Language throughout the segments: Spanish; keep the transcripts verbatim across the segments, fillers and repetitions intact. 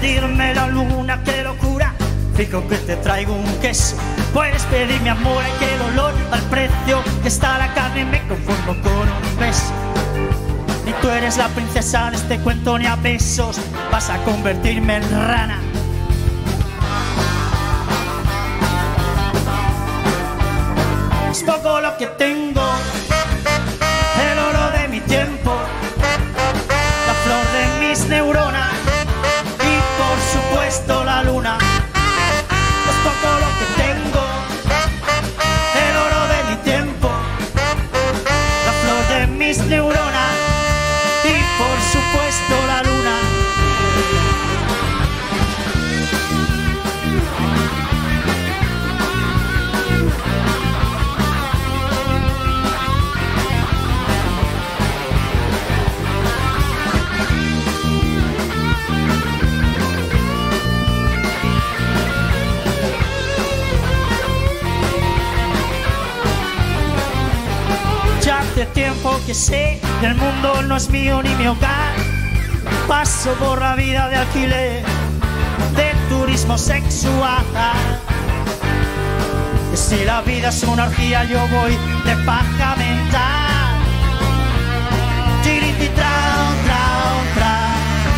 pedirme la luna, qué locura. Fijo que te traigo un queso. Puedes pedirme amor, ay qué dolor. Al precio que está la carne me conformo con un beso. Ni tú eres la princesa de este cuento ni a besos vas a convertirme en rana. Es poco lo que tengo, el oro de mi tiempo, la flor de mis neuronas y por supuesto la luna. Es poco lo que tengo, el oro de mi tiempo, la flor de mis neuronas y por supuesto la luna. Ya hace tiempo que sé que el mundo no es mío ni mi hogar. Paso por la vida de alquiler, de turismo sexual. Y si la vida es una orgía, yo voy de paja mental. Tiriti trao, trao, trao.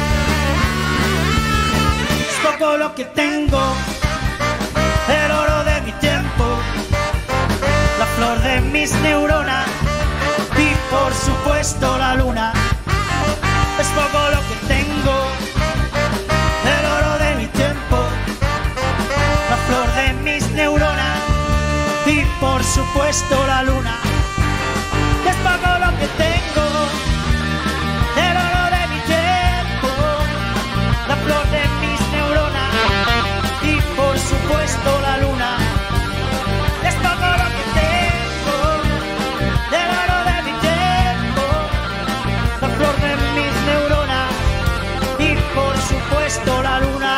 Es poco lo que tengo, el oro de mi tiempo, la flor de mis neuronas y por supuesto la luna. Es poco lo que tengo, el oro de mi tiempo, la flor de mis neuronas y por supuesto la luna. Es poco lo que tengo, el oro de mi tiempo, la flor de mis neuronas y por supuesto la luna. Es poco lo que tengo, el oro de mi tiempo, la flor de mis neuronas y por supuesto la luna.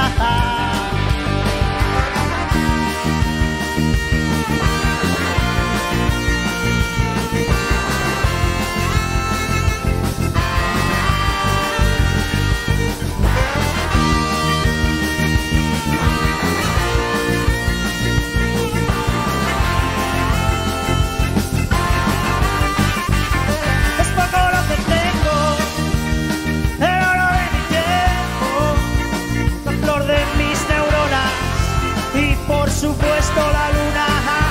Es poco lo que tengo, el oro de mi tiempo, la flor de mis neuronas y por supuesto la luna.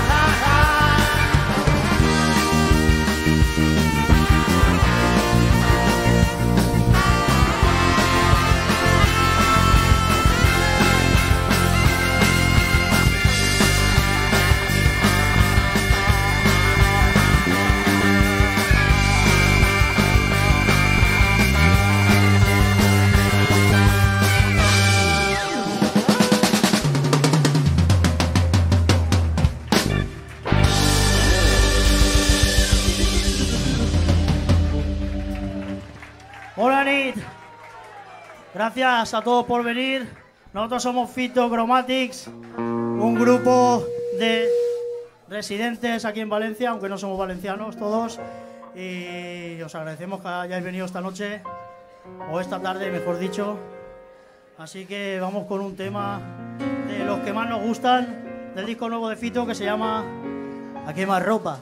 Hola Nit, gracias a todos por venir. Nosotros somos Fito Chromatics, un grupo de residentes aquí en Valencia, aunque no somos valencianos todos, y os agradecemos que hayáis venido esta noche, o esta tarde mejor dicho. Así que vamos con un tema de los que más nos gustan del disco nuevo de Fito, que se llama A quemar ropa.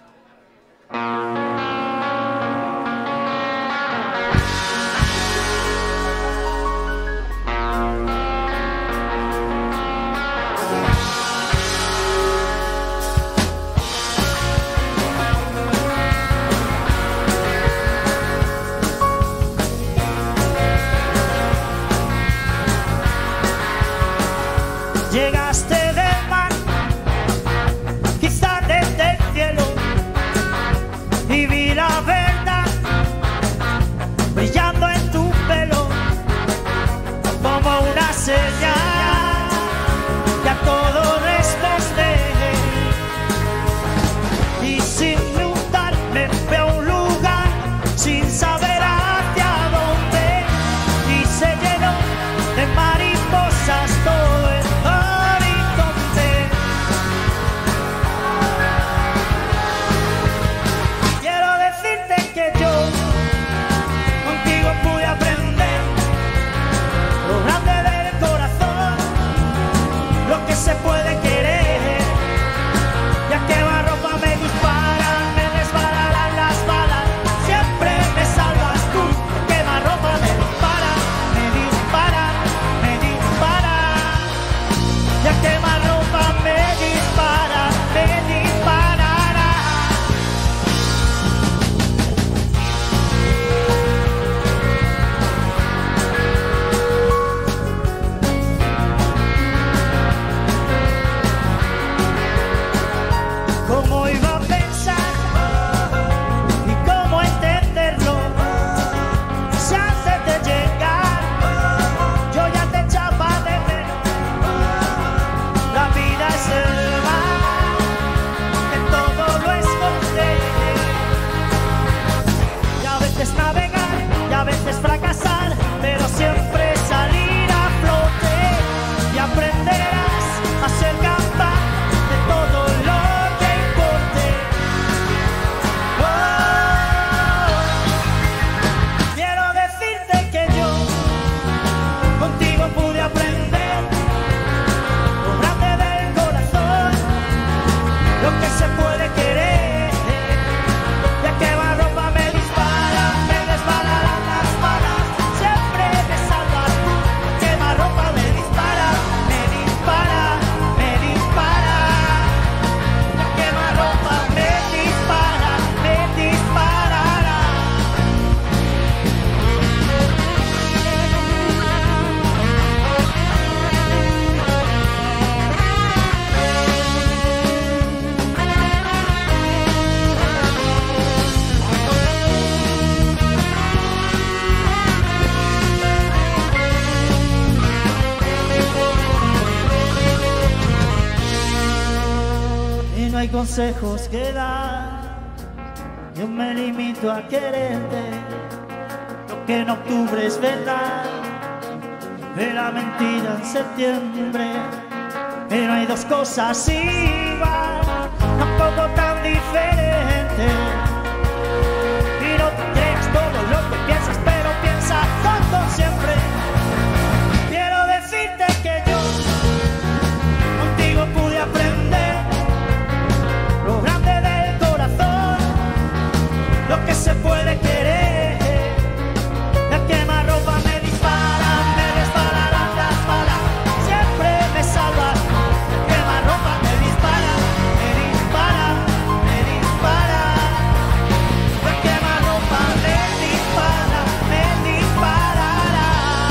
Llegaste del mar, quizá desde el cielo, y vi la verdad brillando en tu pelo como una señal que a todo respondé. Y sin dudar me fui a un lugar sin saber hacia dónde, y se llenó de mariposas todo el horizonte. La quemarropa me dispara, me disparará. ¿Cómo iba a pensar y cómo entenderlo? Si antes de llegar yo ya te echaba de menos. La vida es el mar que todo lo esconde, y a veces navegar y a veces fracasar, pero siempre salir a flote, y aprenderás a ser capaz de todo lo que importe. Oh, quiero decirte que yo contigo pude aprender lo grande del corazón, lo que se puede querer. Ya que la ropa me dispara, me desbalarán las balas, siempre me salvas tú. Que la ropa me dispara, me dispara, me dispara. Ya que la ropa me dispara, me disparará. Y no hay consejos que dar, yo me limito a quererte. Lo que en octubre es verdad, de la mentira en septiembre. Pero hay dos cosas igual, tampoco tan diferentes. Y no te creas todo lo que piensas, pero piensa todo siempre. Quiero decirte que yo contigo pude aprender lo grande del corazón, lo que se puede querer. La quemarropa me dispara, me dispararán las balas, siempre me salvas tú. La quemarropa me dispara, me dispara, me dispara. La quemarropa me dispara, me disparará.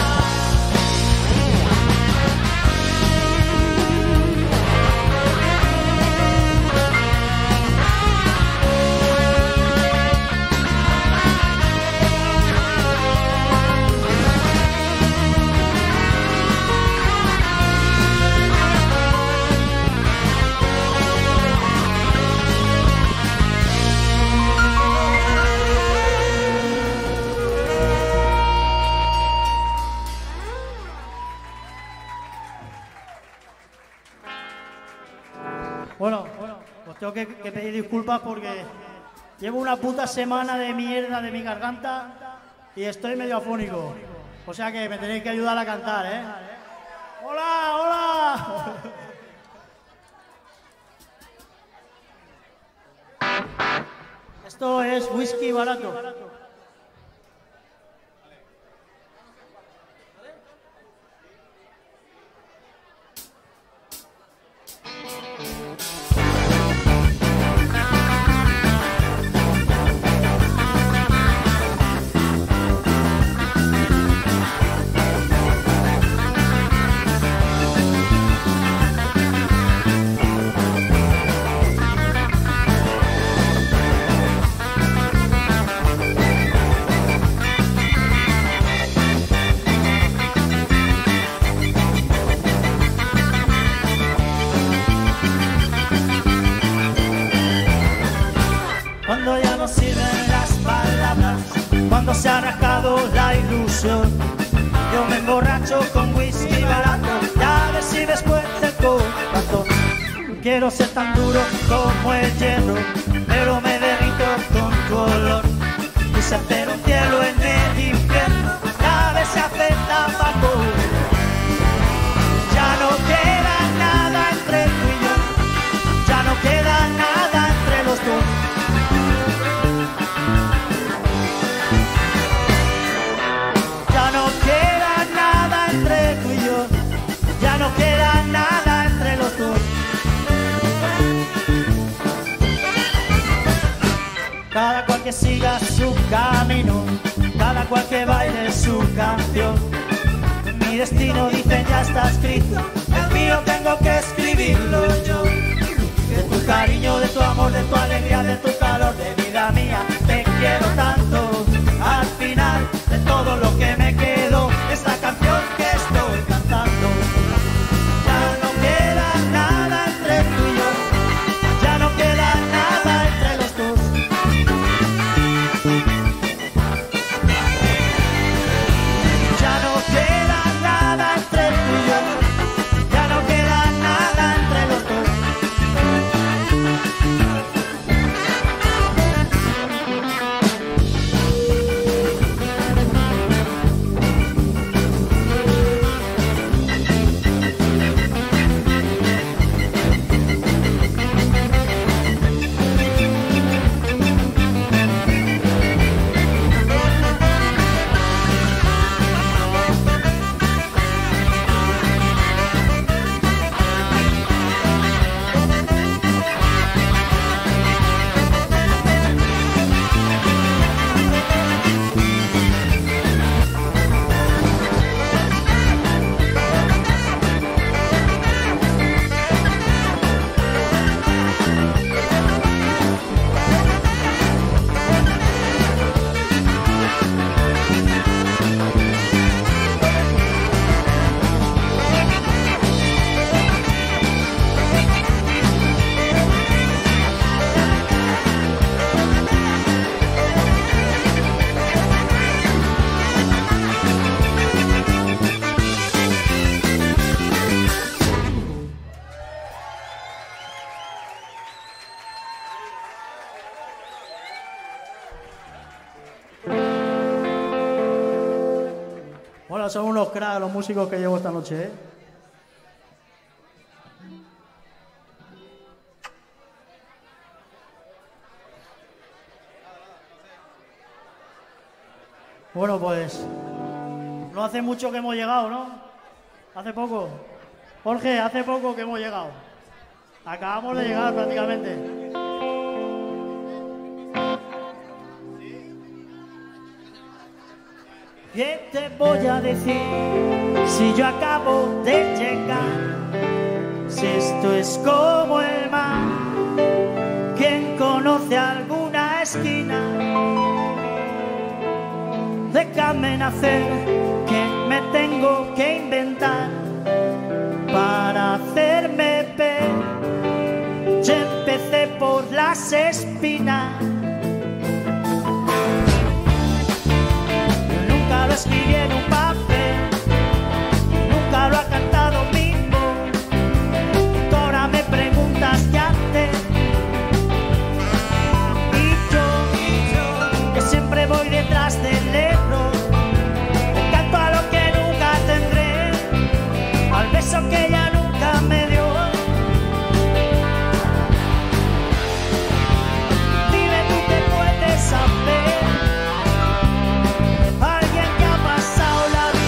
Bueno, bueno, pues tengo que, que pedir disculpas porque llevo una puta semana de mierda de mi garganta y estoy medio afónico. O sea que me tenéis que ayudar a cantar, ¿eh? ¡Hola, hola! Esto es whisky barato. Cuando ya no sirven las palabras, cuando se ha arrancado la ilusión, yo me emborracho con whisky barato, ya a ver si después del corazón. Quiero ser tan duro como el hierro, pero me derrito con tu olor. Quise hacer un cielo en el infierno, ya ver si hace tabaco. Ya no queda nada entre tú y yo, ya no queda nada entre los dos. Ya no queda nada entre tú y yo, ya no queda nada entre que siga su camino, cada cual que baile su canción. Mi destino, dicen, ya está escrito, el mío tengo que escribirlo yo. De tu cariño, de tu amor, de tu alegría, de tu calor, de vida mía, te quiero tanto. Al final de todo lo que me quedo, esta canción que estoy cantando. Ya no queda nada entre tú y yo, ya no queda nada entre los dos. Ya no queda nada entre tú y yo, ya no queda nada entre los dos. Bueno, son unos cracks los músicos que llevo esta noche, ¿eh? Bueno, pues no hace mucho que hemos llegado, ¿no? Hace poco. Jorge, hace poco que hemos llegado. Acabamos de llegar prácticamente. ¿Qué te voy a decir si yo acabo de llegar? Si esto es como el mar, ¿quién conoce alguna esquina? Déjame nacer, que me tengo que inventar para hacerme ver. Yo empecé por las espinas. Nunca lo escribí en un papel, nunca lo ha cantado mi voz. Tú ahora me preguntas qué hacer. Y yo, y yo, que siempre voy detrás del error, le canto a lo que nunca tendré, al beso que ella nunca me dio. Dime tú qué puedes saber. Alguien que ha pasado la vida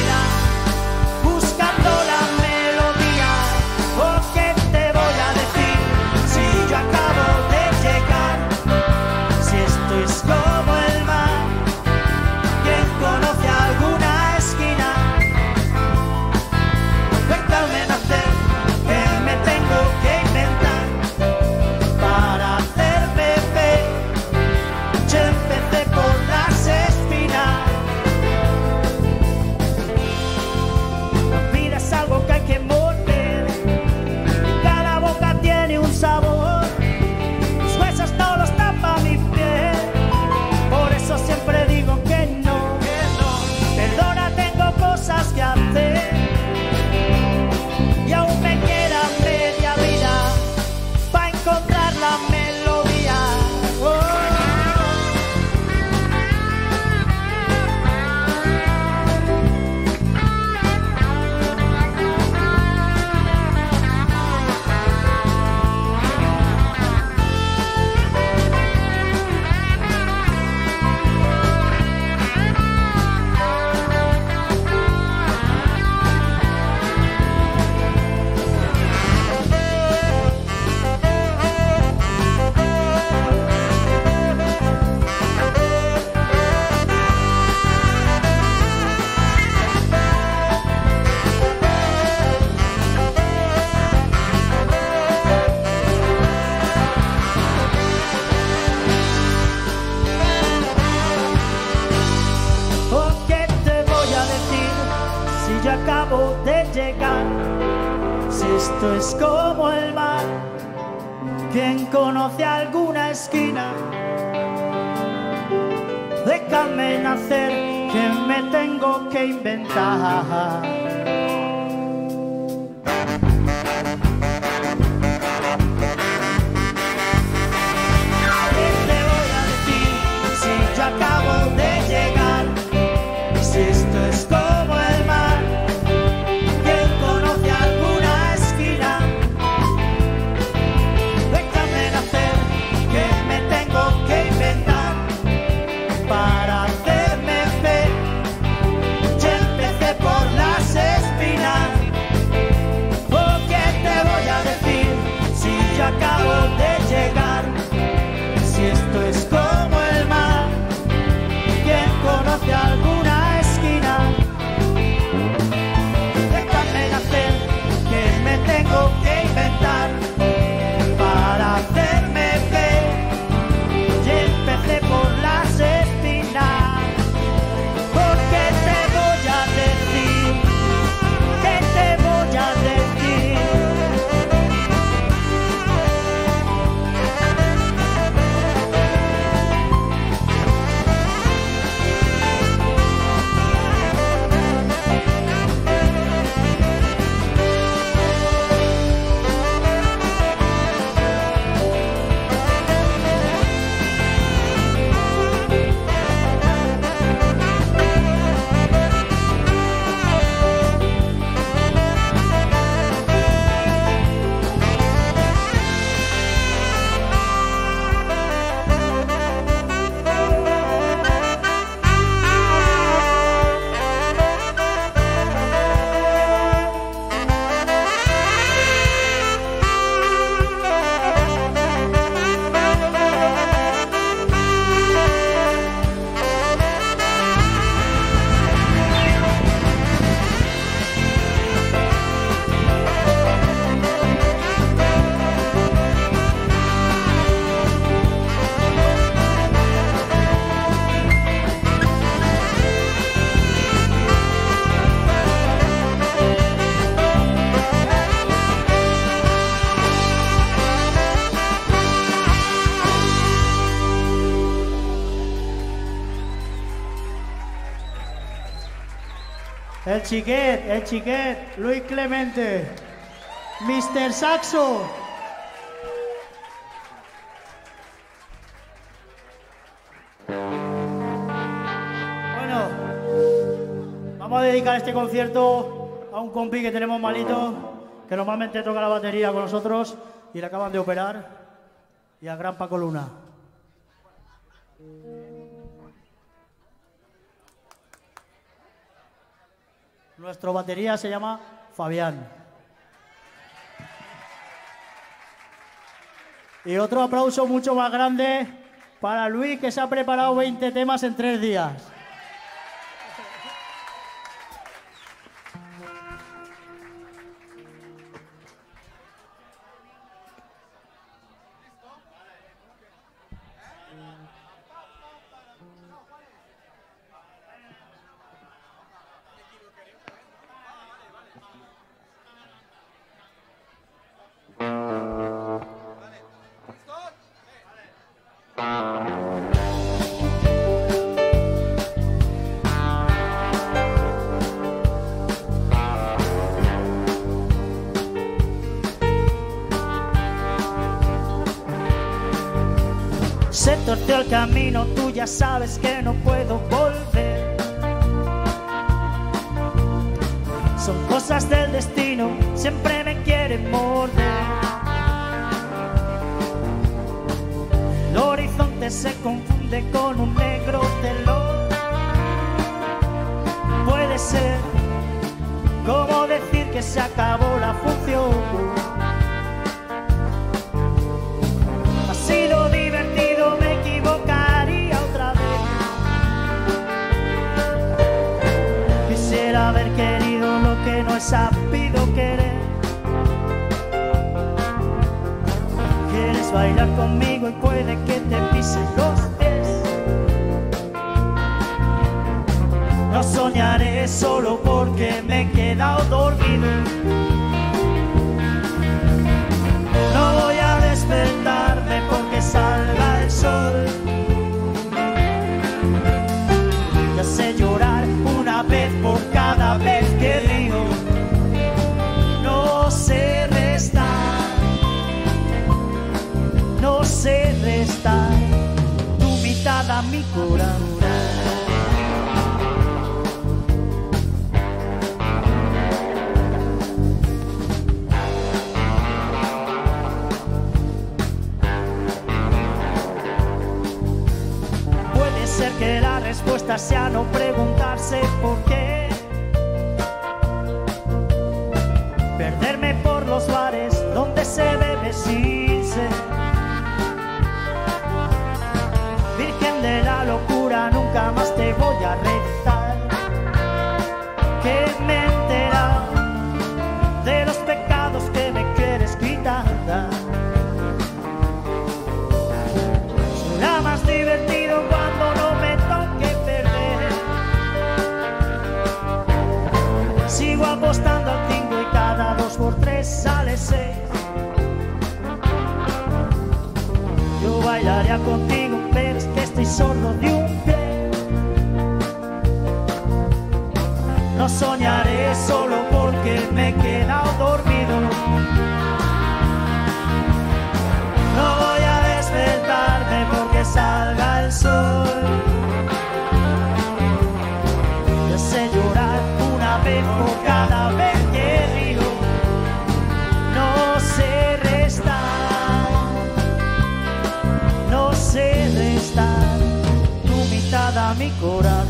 esto es como el mar, ¿quién conoce alguna esquina? Déjame nacer, que me tengo que inventar. ¿Qué te voy a decir si yo acabo de llegar? Si esto es como el mar, ¿quién conoce alguna esquina? Déjame nacer, que me tengo que inventar para hacerme fe. Yo empecé por las espinas. ¿Oh, qué te voy a decir si yo acabo de llegar? Si esto es como el mar, ¿quién conoce alguna esquina? Déjame nacer, que me tengo que inventar para hacerme fe. Y empecé por las espinas. ¿Por qué te voy a decir? ¿Qué te voy a decir? El Chiquet, el Chiquet, Luis Clemente, mister Saxo. Bueno, vamos a dedicar este concierto a un compi que tenemos malito, que normalmente toca la batería con nosotros y le acaban de operar, y al gran Paco Luna. Nuestro batería se llama Fabián. Y otro aplauso mucho más grande para Luis, que se ha preparado veinte temas en tres días. Se torció el camino, tú ya sabes que no puedo volver. Son cosas del destino, siempre me quieren morder. El horizonte se confunde con un negro telón. Puede ser como decir que se acabó la función. Ha sido divertido, me equivocaría otra vez. Quisiera haber querido lo que no he sabido querer. Quieres bailar conmigo y puede que te pisen los pies. No soñaré solo porque me he quedado dormido. mi corazón. Puede ser que la respuesta sea no preguntarse por qué, perderme por los bares donde se bebe sin sed. Virgen de la locura, nunca más te voy a rezar, que me he enterado de los pecados que me quieres quitar. Será más divertido cuando no me toque perder. Sigo apostando al cinco y cada dos por tres sale seis. Yo bailaría contigo, pero es que estoy sordo de un pie. No soñaré solo porque me he quedado dormido. No voy a despertarme porque salga el sol. Yo sé llorar una vez por cada vez que río. No sé restar, no sé restar tu mitad a mi corazón.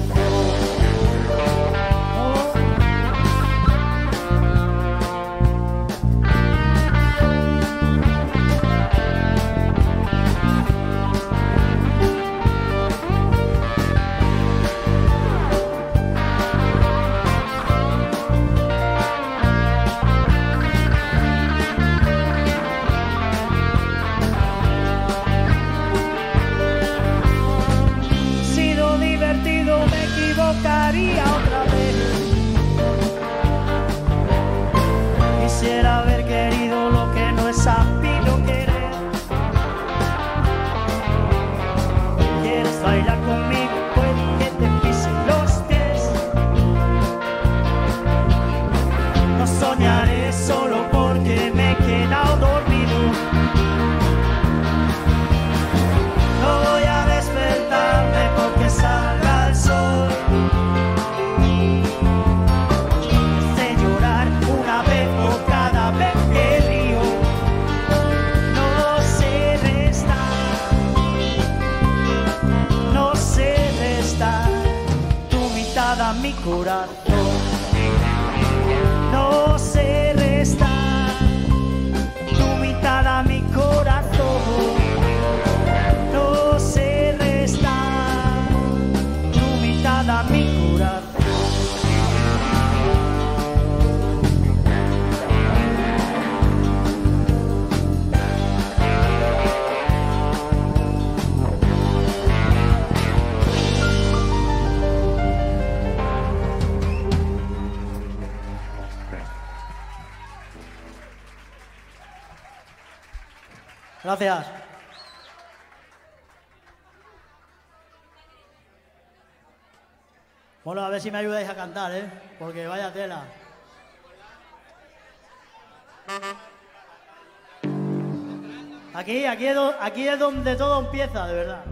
Otra vez quisiera haber querido lo que no es sabido querer. ¿Quieres bailar conmigo? Puede que te pisen los pies. No soñaré solo porque me he quedado dormido. No voy a despertarme porque salga el sol. Mi corazón no se resta, tu mitad a mi corazón no se resta, tu mitad a mi corazón. Gracias. Bueno, a ver si me ayudáis a cantar, ¿eh? Porque vaya tela. Aquí, aquí es, do, aquí es donde todo empieza, de verdad.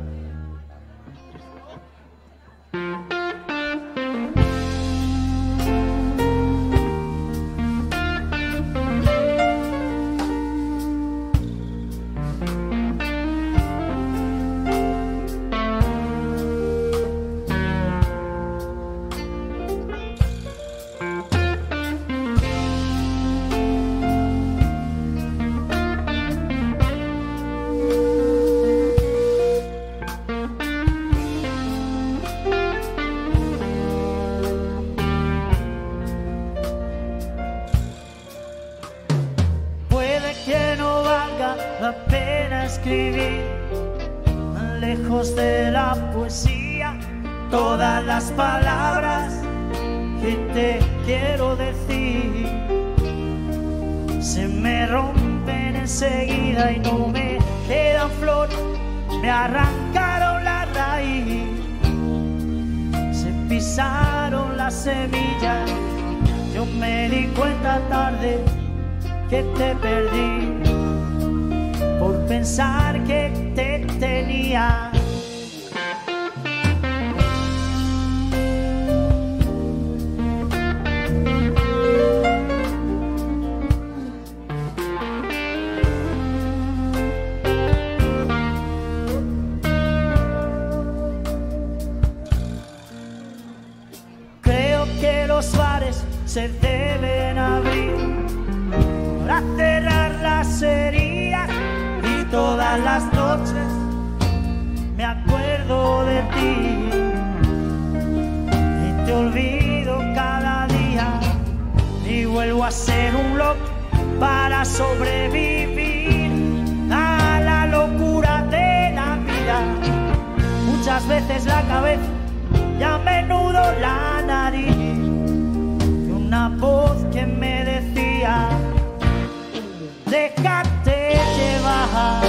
La pena escribir lejos de la poesía todas las palabras que te quiero decir. Se me rompen enseguida y no me quedan flor, me arrancaron la raíz, se pisaron las semillas. Yo me di cuenta tarde que te perdí por pensar que te tenía. todas las noches me acuerdo de ti y te olvido cada día y vuelvo a ser un loco para sobrevivir a la locura de la vida. Muchas veces la cabeza y a menudo la nariz, y una voz que me decía: déjate llevar,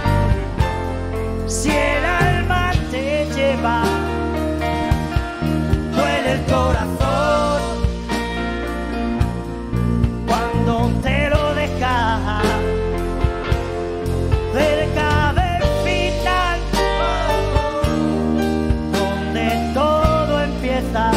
si el alma te lleva, duele el corazón cuando te lo dejas cerca del final, donde todo empieza.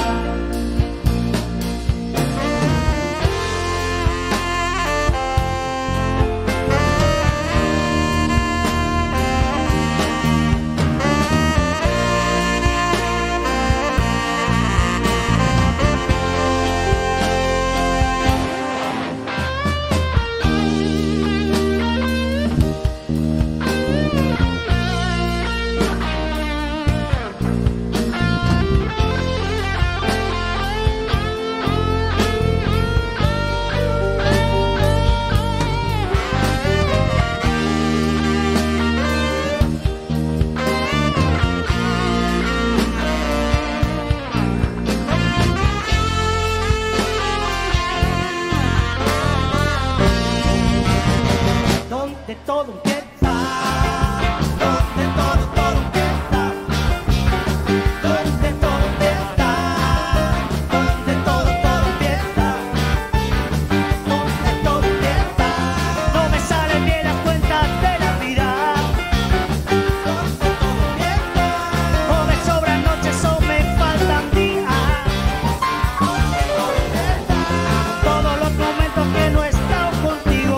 Donde todo empieza, donde todo, todo empieza, donde todo empieza, donde todo, todo empieza, donde todo empieza. No me salen bien las cuentas de la vida, donde todo empieza. O me sobran noches o me faltan días, donde todo empieza. Todos los momentos que no he estado contigo,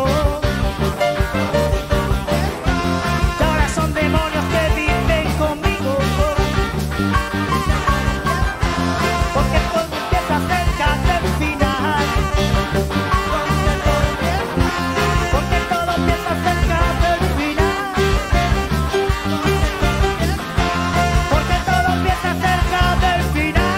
demonios que viven conmigo, porque todo empieza cerca del final, porque todo empieza cerca del final, porque todo empieza cerca del final.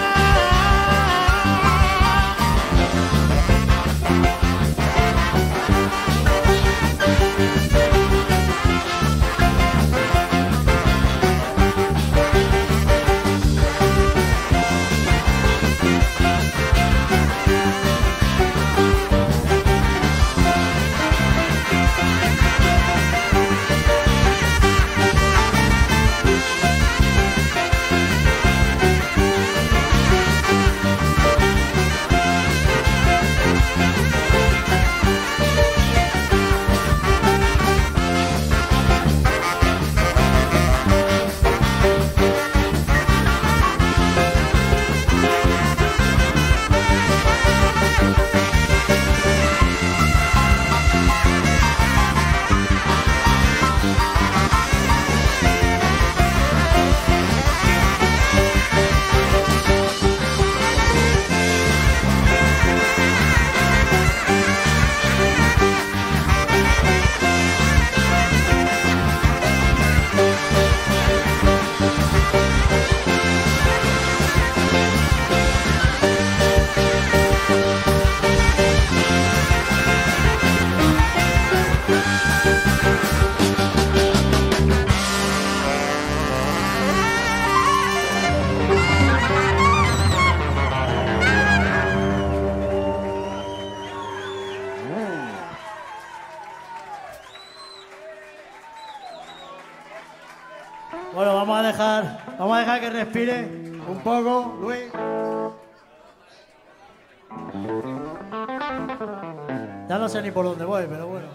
Bueno, vamos a dejar, vamos a dejar que respire un poco, Luis. Ya no sé ni por dónde voy, pero bueno.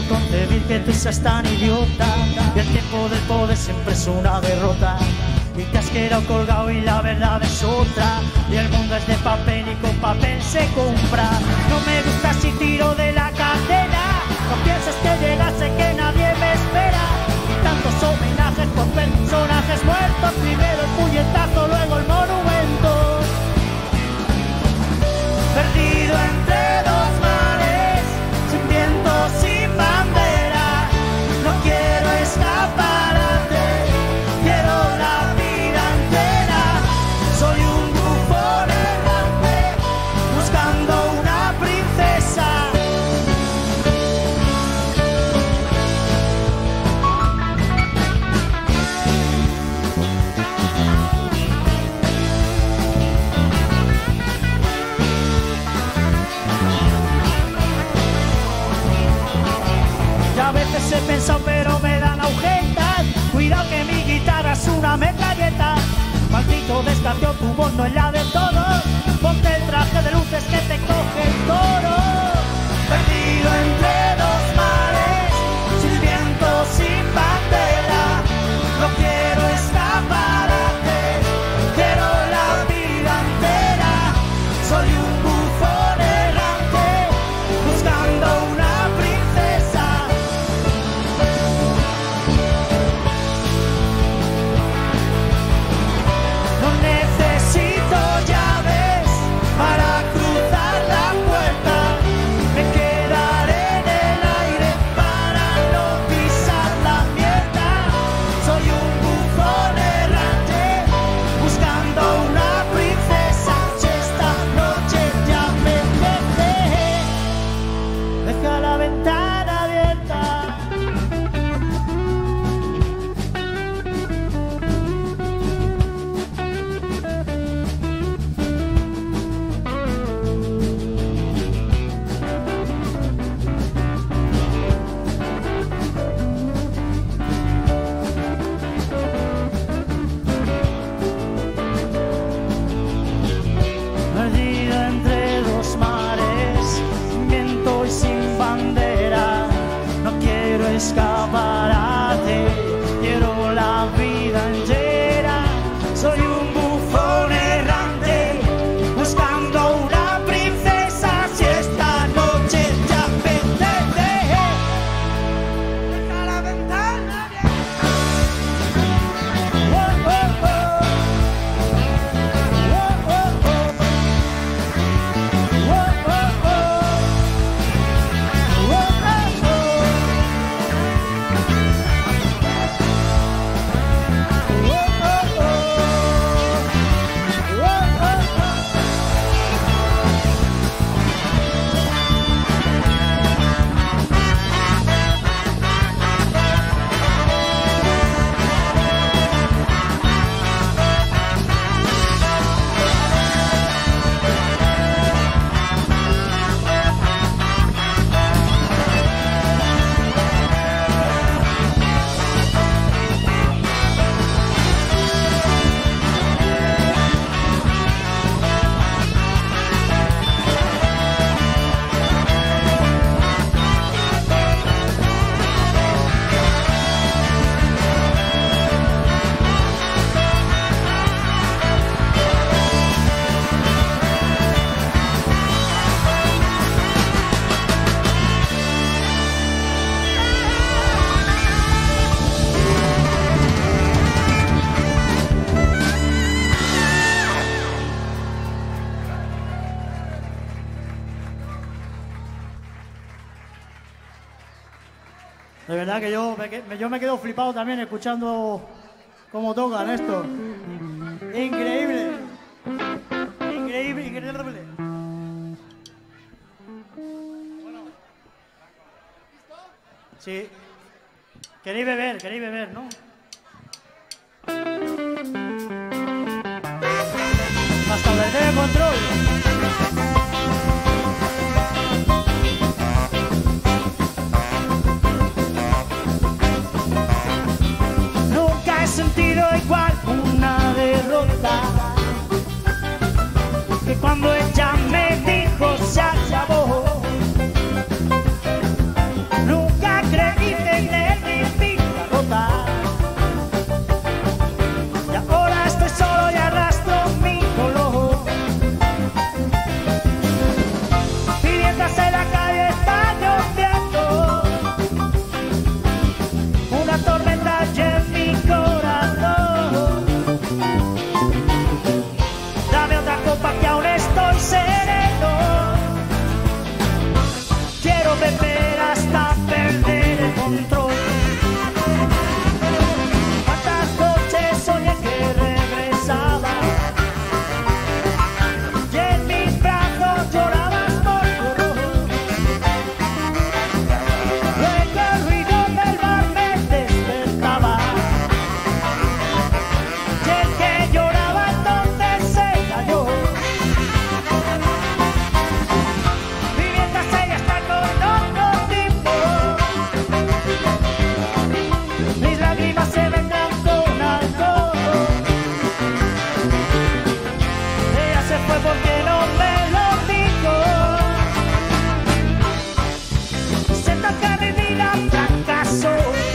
concebir que tú seas tan idiota. Y el tiempo del poder siempre es una derrota. Y te has quedado colgado y la verdad es otra. Y el mundo es de papel y con papel se compra. No me gusta si tiro de la cadena. No pienses que llegase que nadie me espera. Y tantos homenajes por personajes muertos. Primero el puñetazo, luego el monumento. Perdido entre dos mares, sin viento, sin bandera. No quiero escaparate, quiero la vida entera. Soy un bufón errante, buscando una princesa. A veces he pensado pero me dan agujetas. Cuidado que mi guitarra es una metralleta. Maldito descarteo, tu voz no es la de todos. Ponte el traje de luces que te coge el toro. Perdido entre dos mares, sin viento, sin bandera. No quiero escaparate, quiero la vida entera. Soy un bufón errante, buscando una princesa. No necesito llaves para cruzar la puerta. Me quedaré en el aire para no pisar la mierda. Soy un bufón errante, buscando una princesa. Si esta noche ya me apetece, deja la ventana abierta. Perdido entre dos mares, sin viento y sin bandera. No quiero escaparate, quiero la vida entera. Soy un bufón errante, buscando una princesa. Si esta noche ya apetece, deja la ventana abierta. Oh, oh, oh. Oh, oh, oh. De verdad que yo me, yo me quedo flipado también escuchando cómo tocan esto. Increíble. Increíble, increíble. Sí. Queréis beber, queréis beber, ¿no? Hasta perder el control. Nunca he sentido igual una derrota que cuando ella me dijo se acabó. Nunca espera hasta perder el control. Cuántas noches soñé que regresaba y en mis brazos llorabas por tu error. Luego el ruido del mar me despertaba y el que lloraba entonces era yo. Y mientras ella está con otro tipo, mis lágrimas se vengan con alcohol. Ella se fue porque no me lo dijo. Siento que mi vida fracasó.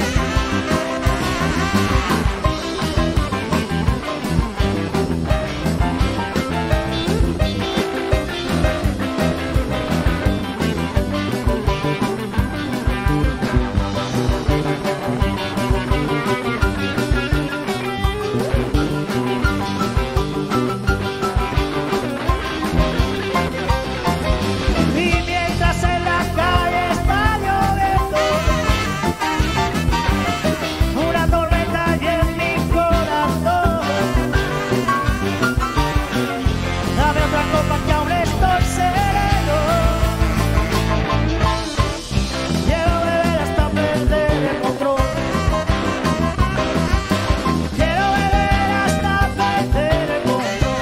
Y mientras en la calle está lloviendo, una tormenta y en mi corazón, dame otra copa que aún estoy sereno. Quiero beber hasta perder el control. Quiero beber hasta perder el control.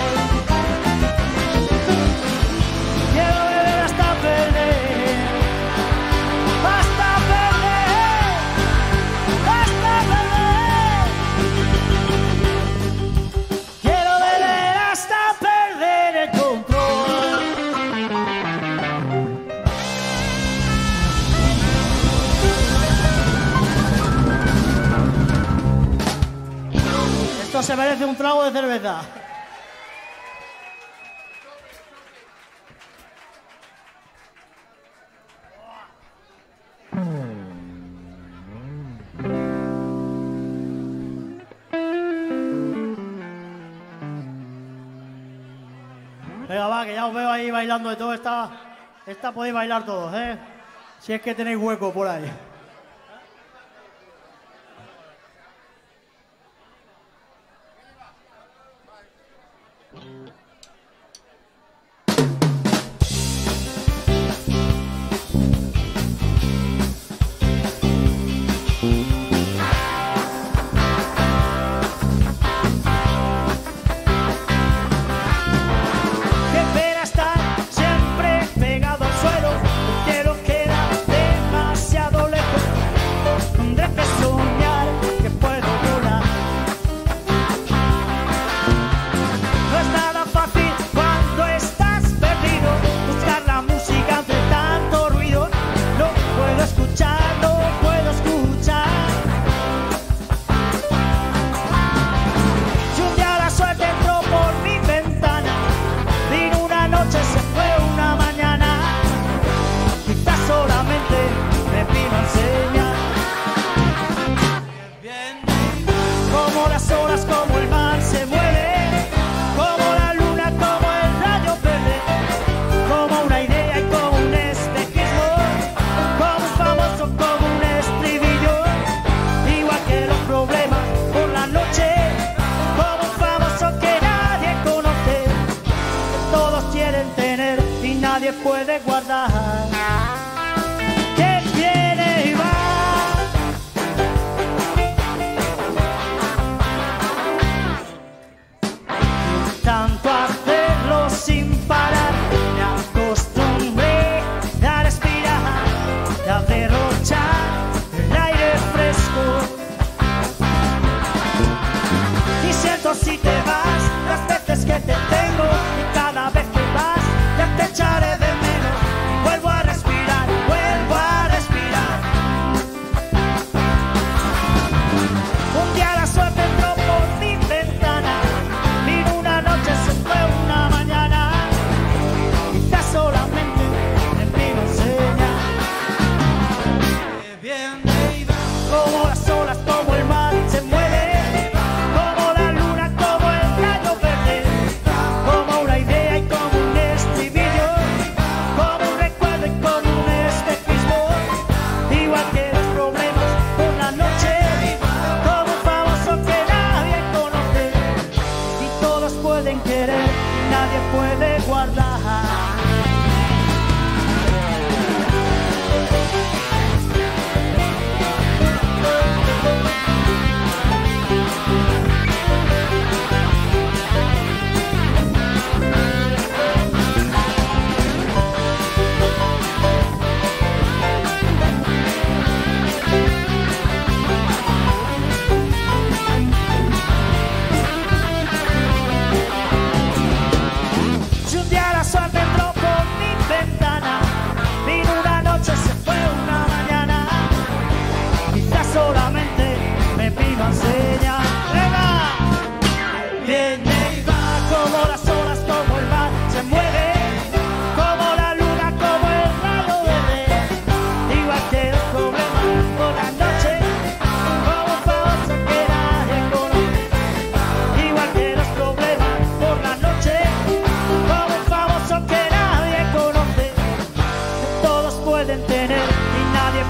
Quiero beber hasta perder, hasta perder, hasta perder. Quiero beber hasta perder el control. Esto se merece un trago de cerveza. Venga, va, que ya os veo ahí bailando de todo. Esta, esta podéis bailar todos, ¿eh? Si es que tenéis hueco por ahí. Qué pena estar siempre pegado al suelo. El cielo queda demasiado lejos. Tendré que soñar que puedo volar. No es nada fácil cuando estás perdido buscar la música entre tanto ruido. No puedo escuchar, no puedo escuchar. Si un día la suerte entró por mi ventana, vino una noche, se fue una mañana, quizás solamente me vino a enseñar cómo las horas, como el mar se mueve, como la luna, como el rayo verde, como una idea y como un espejismo, como un famoso, como un estribillo, igual que los problemas por la noche, como un famoso que nadie conoce, que todos quieren tener y nadie puede guardar. Que viene y va, tanto hacerlo sin parar, me acostumbré a respirar, a derrochar el aire fresco. Y siento si te vas, las veces que te tengo, y cada vez que vas, ya te echaré de menos.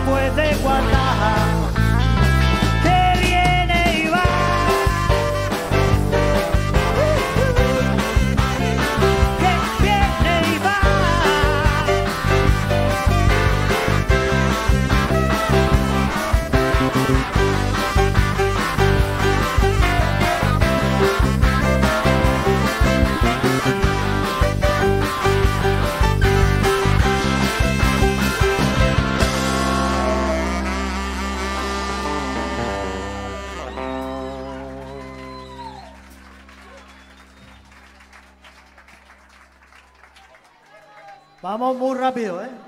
puede guardar, que viene y va. Que viene y va. Vamos muy rápido, ¿eh?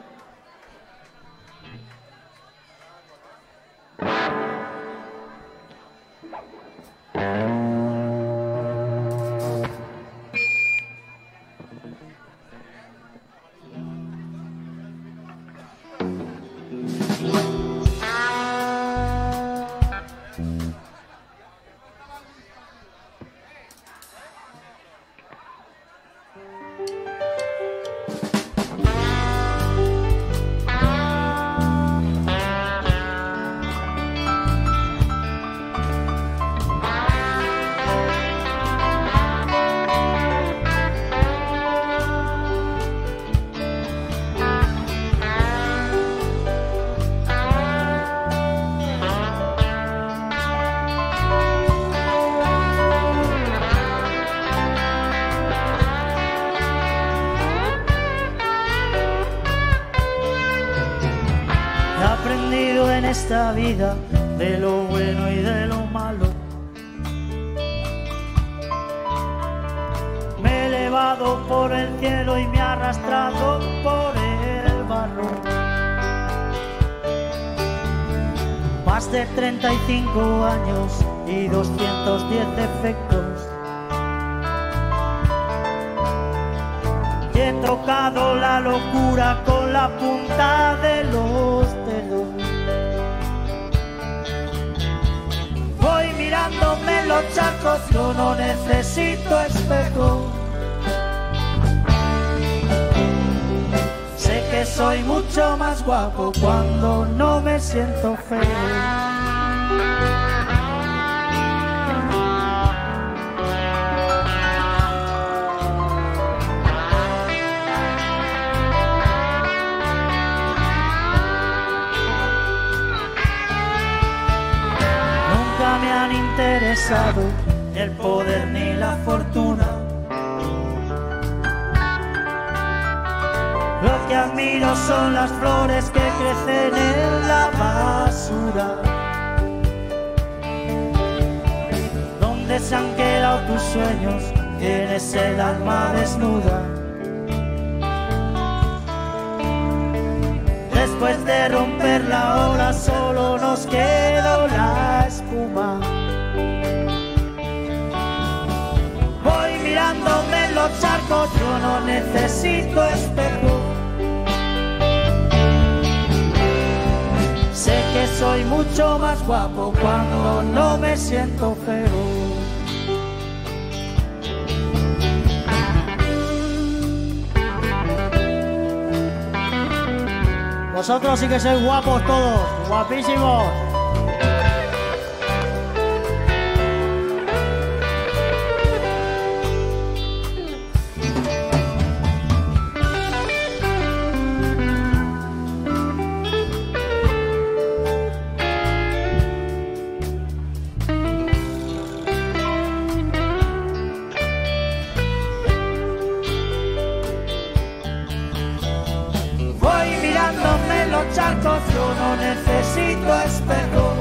He aprendido en esta vida de lo bueno y de lo malo. Me he elevado por el cielo y me he arrastrado por el barro. Más de treinta y cinco años y doscientos diez defectos. Y he tocado la locura con la punta de los dedos. Voy mirándome en los charcos, yo no necesito espejo. Sé que soy mucho más guapo cuando no me siento feo. Me han interesado ni el poder ni la fortuna. Lo que admiro son las flores que crecen en la basura. ¿Dónde se han quedado tus sueños? Tienes el alma desnuda. Después de romper la ola solo nos quedó la espuma. Voy mirándome en los charcos, yo no necesito espejo. Sé que soy mucho más guapo cuando no me siento feo. Vosotros sí que sois guapos todos, guapísimos. Charcos, yo no necesito espejo.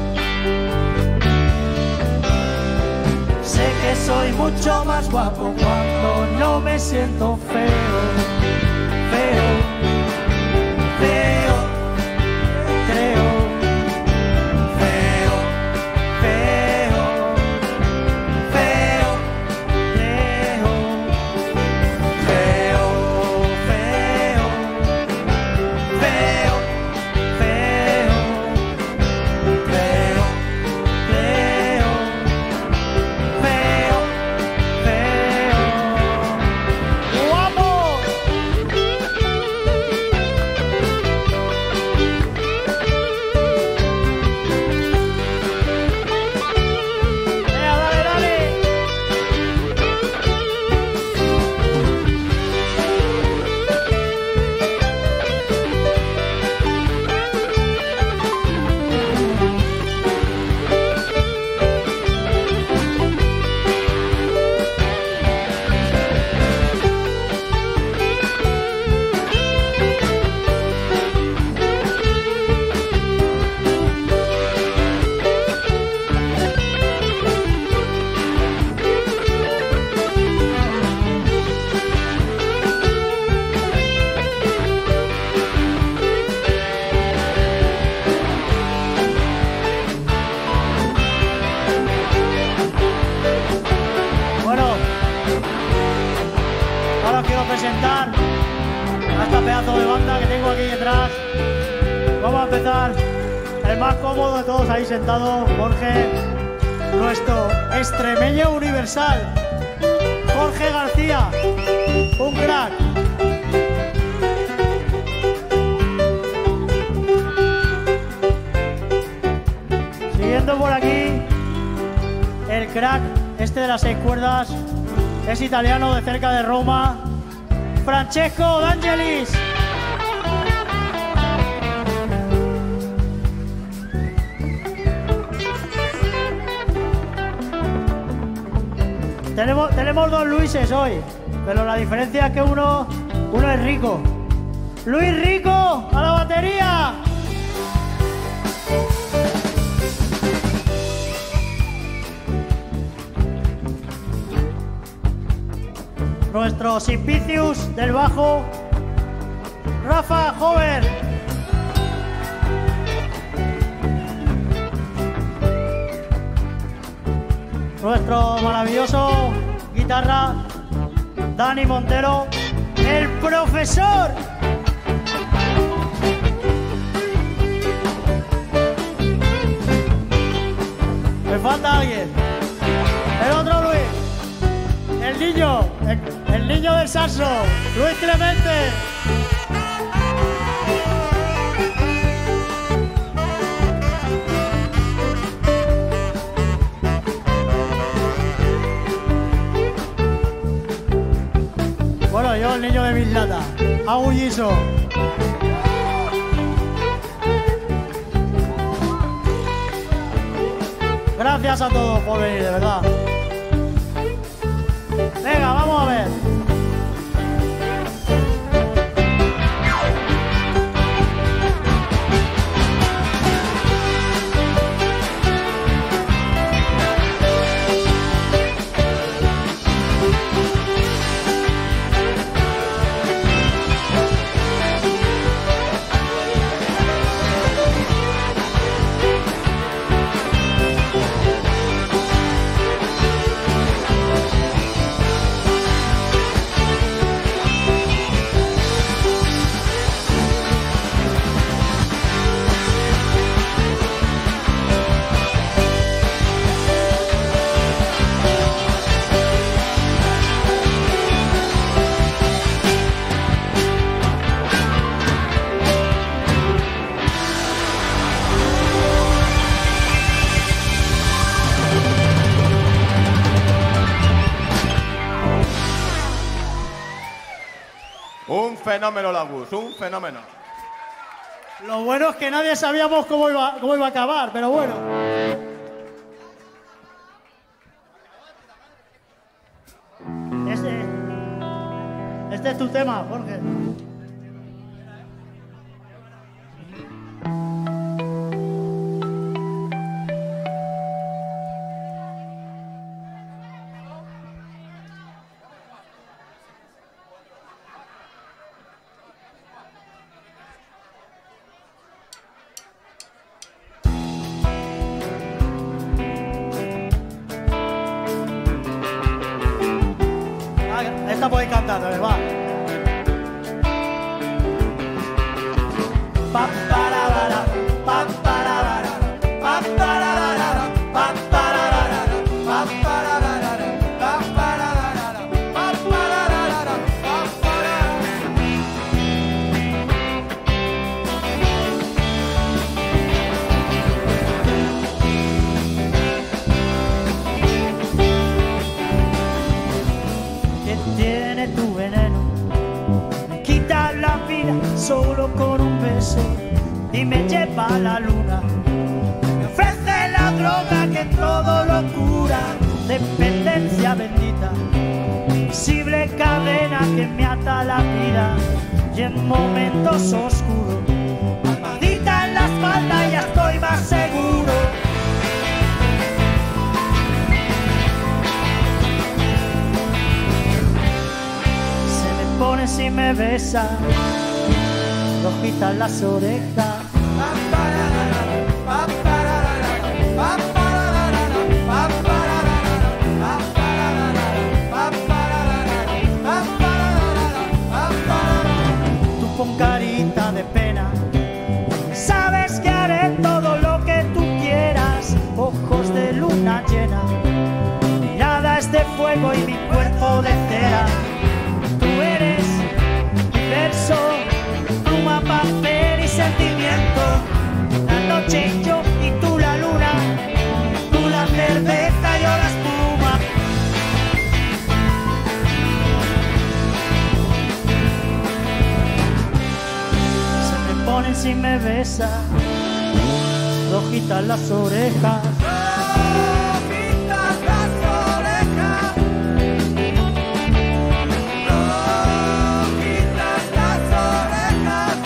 Sé que soy mucho más guapo cuando no me siento feo. Feo, feo, creo. Feo, feo, feo, creo. Feo, feo, feo. presentar a esta pedazo de banda que tengo aquí detrás. Vamos a empezar. El más cómodo de todos ahí sentado, Jorge, nuestro extremeño universal. Jorge García, un crack. Siguiendo por aquí, el crack este de las seis cuerdas, es italiano de cerca de Roma, Francesco D'Angelis. Tenemos, tenemos dos Luises hoy, pero la diferencia es que uno, uno es rico. Luis Rico, a la batería. Nuestro Simplicius del bajo, Rafa Hover. Nuestro maravilloso guitarra, Dani Montero, el profesor. Me falta alguien. El otro Luis. El niño. El, el niño del saxo. Luis Clemente. Bueno, yo el niño de mis latas. Agullizo. Gracias a todos por venir, de verdad. Venga, vamos a ver. Un fenómeno, Lagus, un fenómeno. Lo bueno es que nadie sabíamos cómo iba, cómo iba a acabar, pero bueno. Este, este es tu tema, Jorge. Esta podéis cantar, ¿vale? Va. Pa, para, para, pa, para, para, pa, para, para, pa, para, para, pa, para, para, pa, para, para, pa, para, para, pa, para. Que tiene tu veneno, me quita la vida solo con un beso y me lleva a la luna. Me ofrece la droga que todo lo cura, dependencia bendita, invisible cadena que me ata la vida y en momentos oscuros, palmadita en la espalda ya estoy más seguro. Pones y me besas, rojitas las orejas. fuego y mi cuerpo de cera. Tú eres mi verso, pluma, papel y sentimiento. La noche y yo y tú la luna, tú la cerveza, yo la espuma. Se me ponen si me besa, rojitas las orejas. Rojitas las orejas, rojitas las orejas.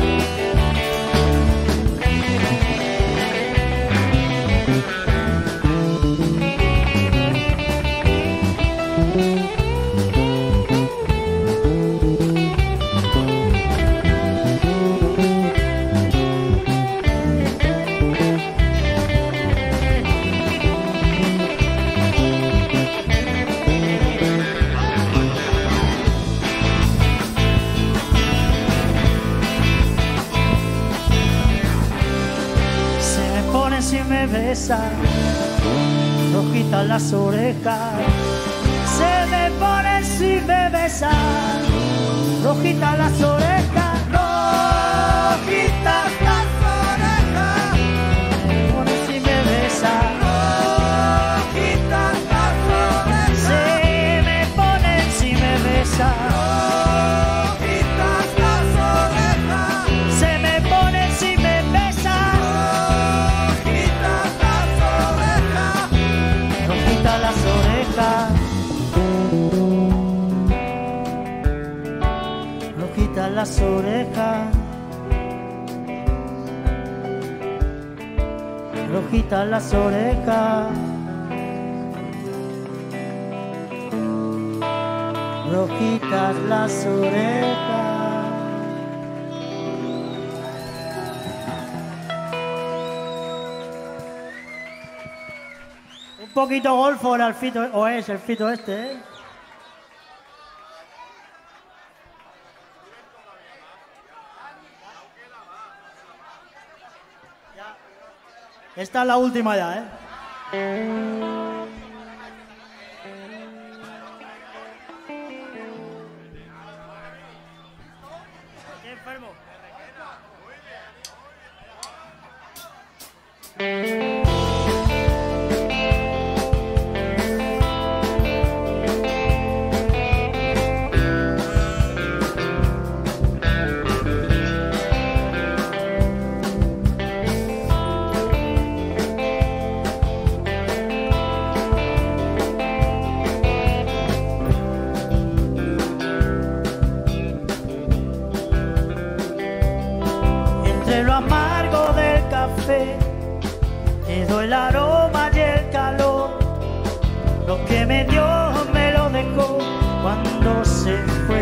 Si me besa, rojitas las orejas. Se me ponen si me besa, rojitas las orejas. Rojitas las orejas, Se me ponen si me besa, rojitas las orejas. se me ponen si me besa, Rojitas las orejas, se me ponen si me besa, rojitas las orejas. rojitas las orejas. Rojitas las orejas, rojitas las orejas, rojitas las orejas. Un poquito golfo era el fito, o es el fito este, ¿eh? Esta es la última ya, ¿eh? Estoy enfermo. Entre lo amargo del café quedó el aroma y el calor. Lo que me dio me lo dejó cuando se fue.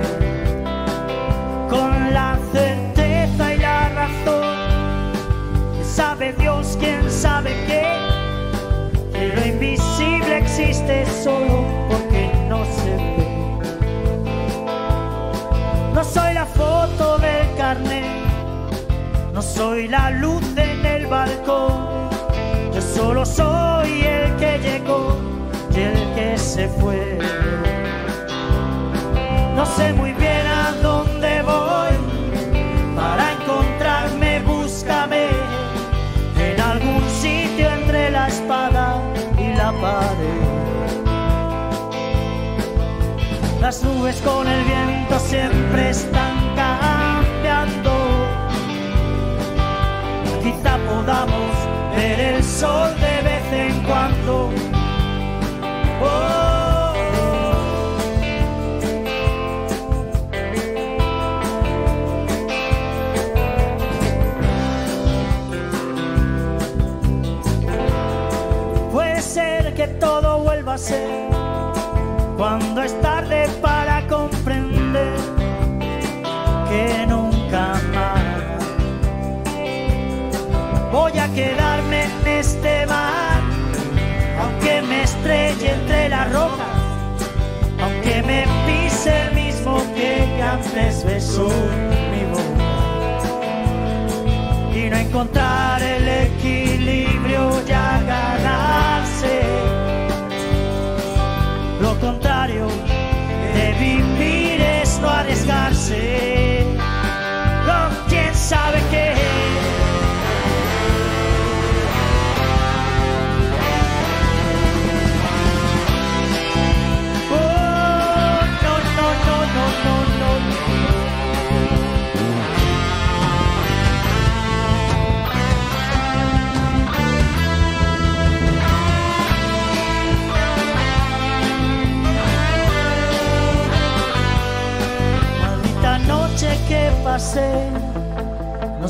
Con la certeza y la razón que sabe Dios, quién sabe qué, que lo invisible existe solo porque no se ve. No soy la foto del carnet, no soy la luz en el balcón, yo solo soy el que llegó y el que se fue. No sé muy bien a dónde voy, para encontrarme búscame en algún sitio entre la espada y la pared. Las nubes con el viento siempre están cambiando. Quizá podamos ver el sol de vez en cuando. Oh, puede ser que todo vuelva a ser cuando es tarde para comprender que nunca más voy a quedarme en este mar, aunque me estrelle entre las rocas, aunque me pise el mismo pie que antes besó mi boca, y no encontrar el equilibrio y agarrarse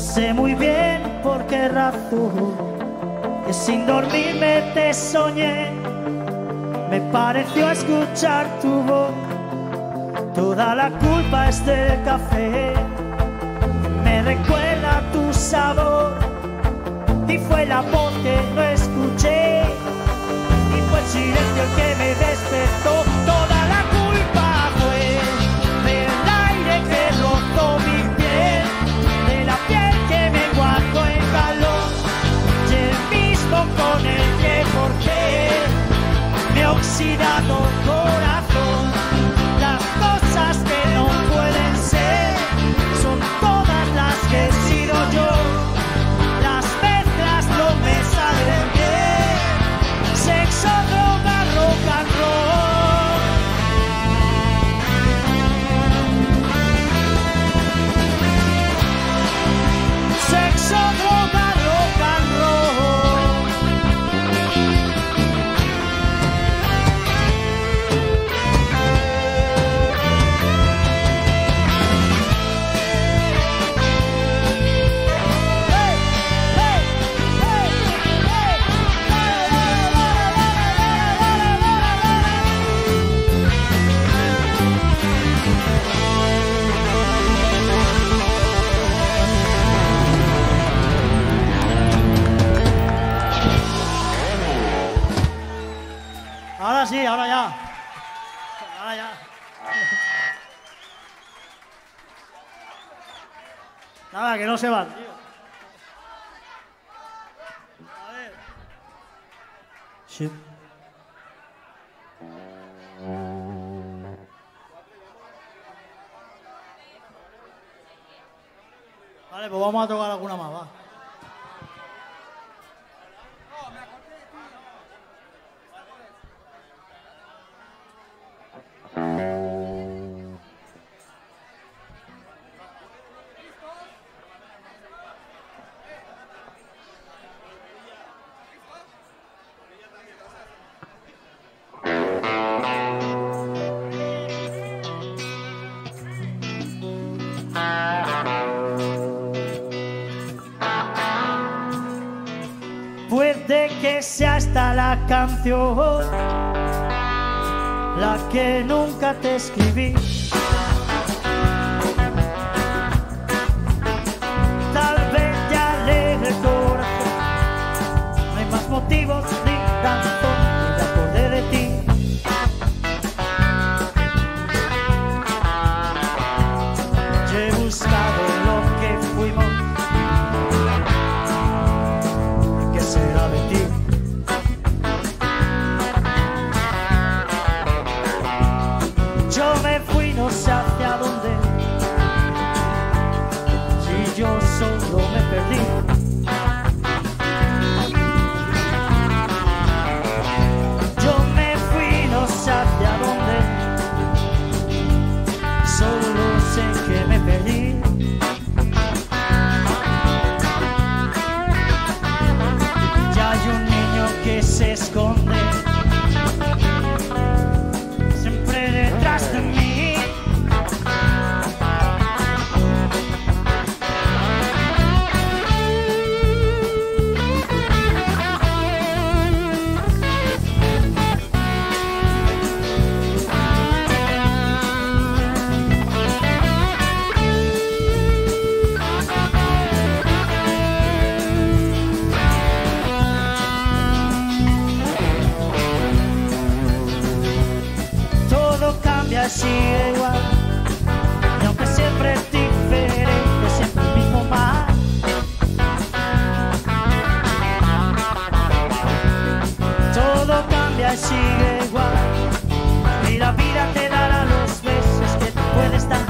Sé muy bien por qué razón que sin dormirme te soñé. Me pareció escuchar tu voz. Toda la culpa es del café. Me recuerda tu sabor. Y fue la voz que no escuché. Y fue el silencio el que me despertó. Toda la culpa fue del aire que rozó mi piel, de la piel que me guardó el calor, y el mismo con el que forjé mi oxidado corazón. Las cosas que no pueden ser son todas las que he sido yo. Las mezclas no me salen bien. Sexo, droga, rock and roll. Sexo, droga, rock and roll. Hey, hey, hey, hey. Ahora sí, ahora ya. Ahora ya. Nada, que no se van, tío. A ver. Sí. Vale, pues vamos a tocar alguna más, va. Puede que sea esta la canción, la que nunca te escribí. Tal vez ya alegre el corazón, no hay más motivos ni razón, y me acordé de ti. Yo he buscado lo que fuimos. ¿Qué será de ti? Yo me fui, no sé hacia dónde, si yo solo me perdí. Yo me fui, no sé hacia dónde, solo sé que me perdí. Ya hay un niño que se esconde siempre detrás de mí. Sigue igual, y aunque siempre es diferente, siempre el mismo mal. Todo cambia y sigue igual, y la vida te dará los besos que tú puedes dar.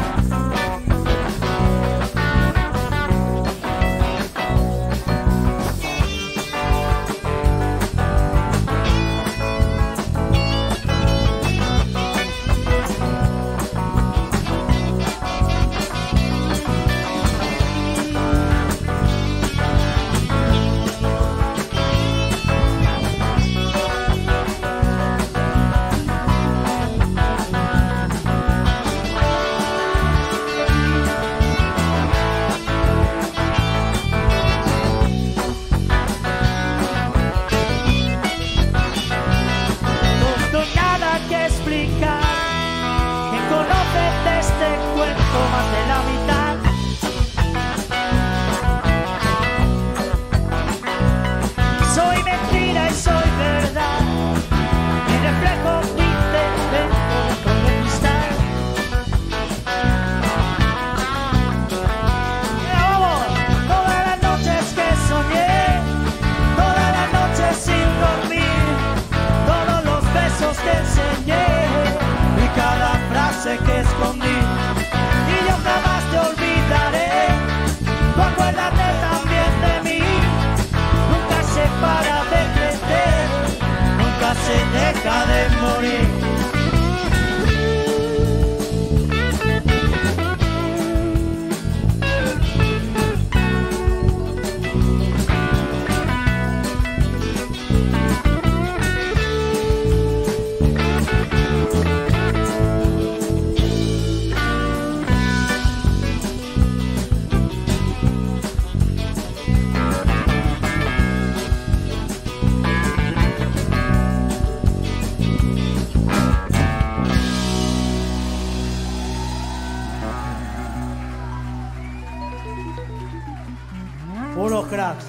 Son los cracks.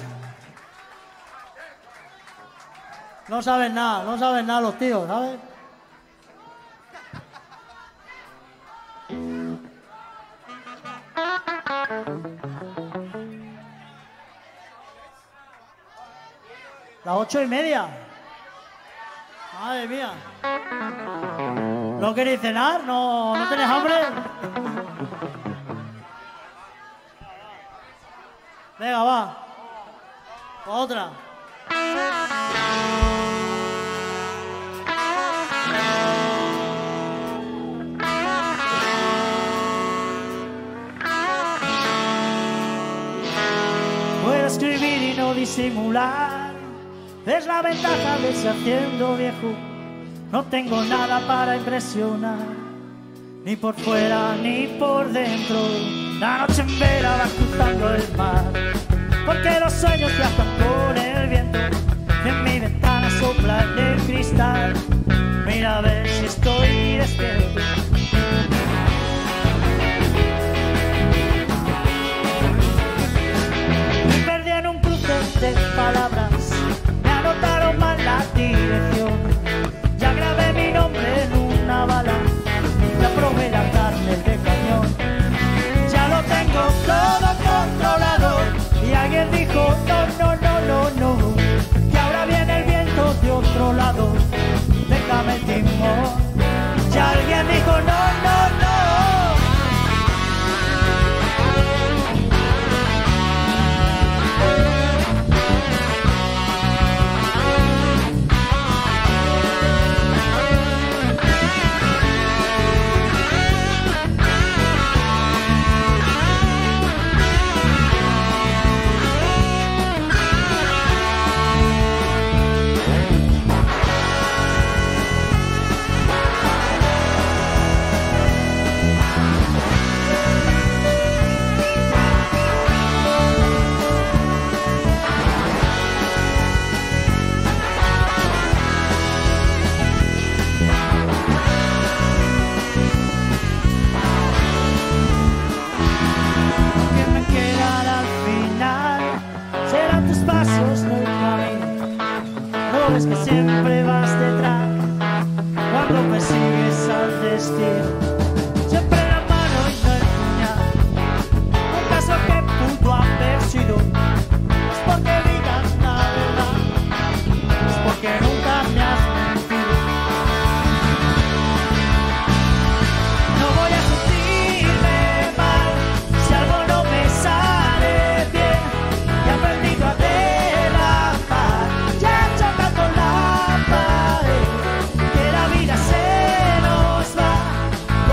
No saben nada, no saben nada los tíos, ¿sabes? Las ocho y media. Madre mía. ¿No queréis cenar? ¿No, no tenéis hambre? Venga, va. Otra. Puedo escribir y no disimular. Es la ventaja de irse haciendo viejo. No tengo nada para impresionar, ni por fuera ni por dentro. La noche en vela va cruzando el mar, porque los sueños viajan con el viento. Y en mi ventana sopla el cristal. Mira a ver si estoy despierto. Me perdí en un cruce de palabras. Me anotaron mal la dirección. Ya grabé mi nombre en una bala. Ya probé la carne de cañón. Ya lo tengo todo controlado. Y alguien dijo no, no, no, no, no. Que ahora viene el viento de otro lado. Déjame el timón. Ya alguien dijo no, no, no. Es que siempre vas detrás cuando persigues al destino. Siempre la mano y no el puñal. Un caso que pudo haber sido. Es porque digas la verdad. Es porque nunca me has mentido. No voy a sentirme mal si algo no me sale bien. Y he aprendido a con la pared, que la vida se nos va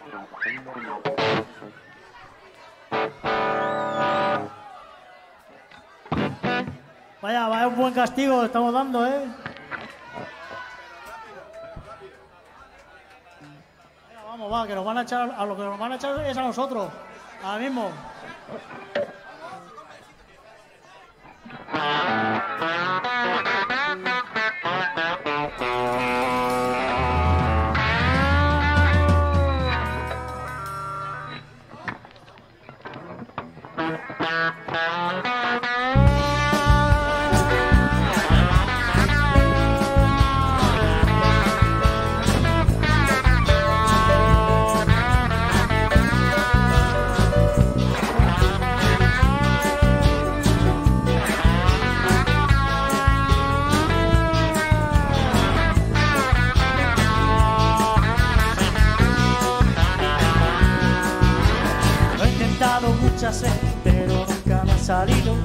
Vaya, vaya un buen castigo que estamos dando, ¿eh? Venga, vamos, va, que nos van a echar, a lo que nos van a echar es a nosotros, ahora mismo. Lo he intentado muchas veces, pero nunca me ha salido.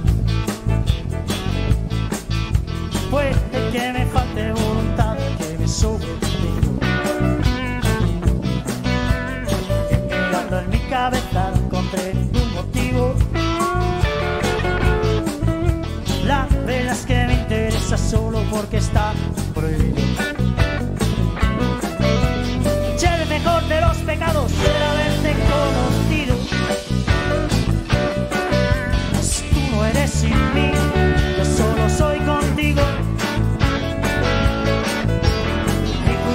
Puede que me falte voluntad, que me sobre el mirando en mi cabeza no encontré ningún motivo. La verdad es que me interesa solo porque está prohibido. Y el mejor de los pecados era haberte conocido. Pues tú no eres sin mí, yo solo soy contigo. Y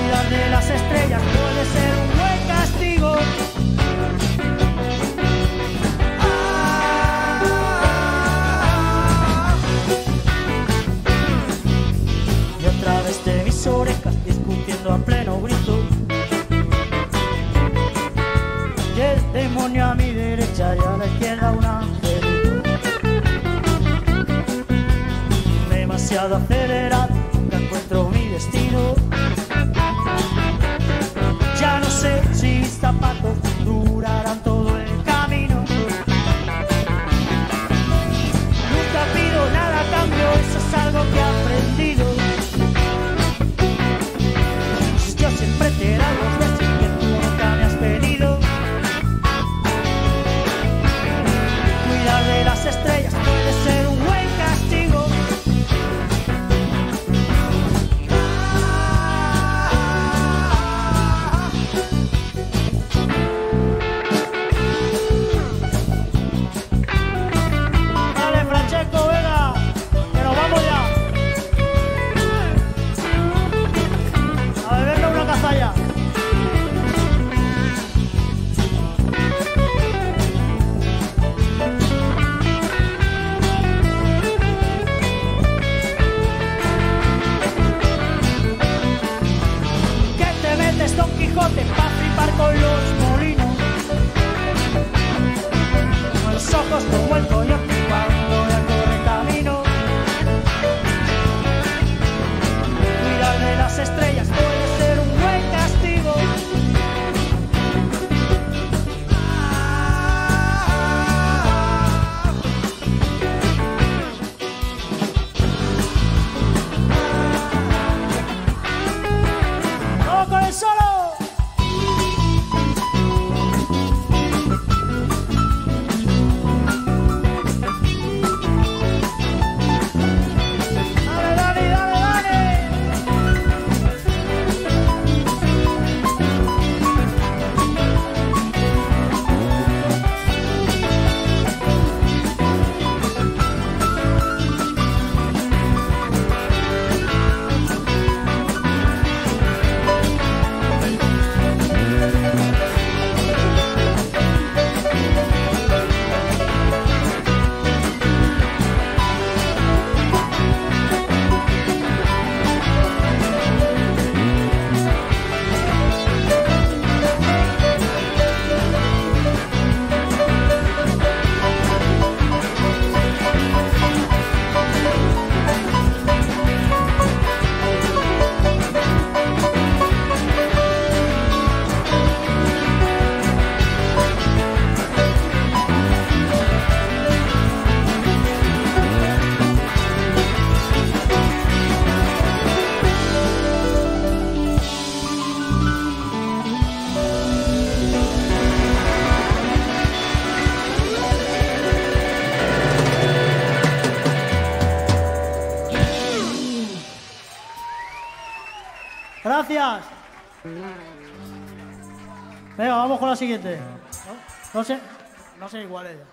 Gracias. Venga, vamos con la siguiente. No, no sé, no sé igual ella.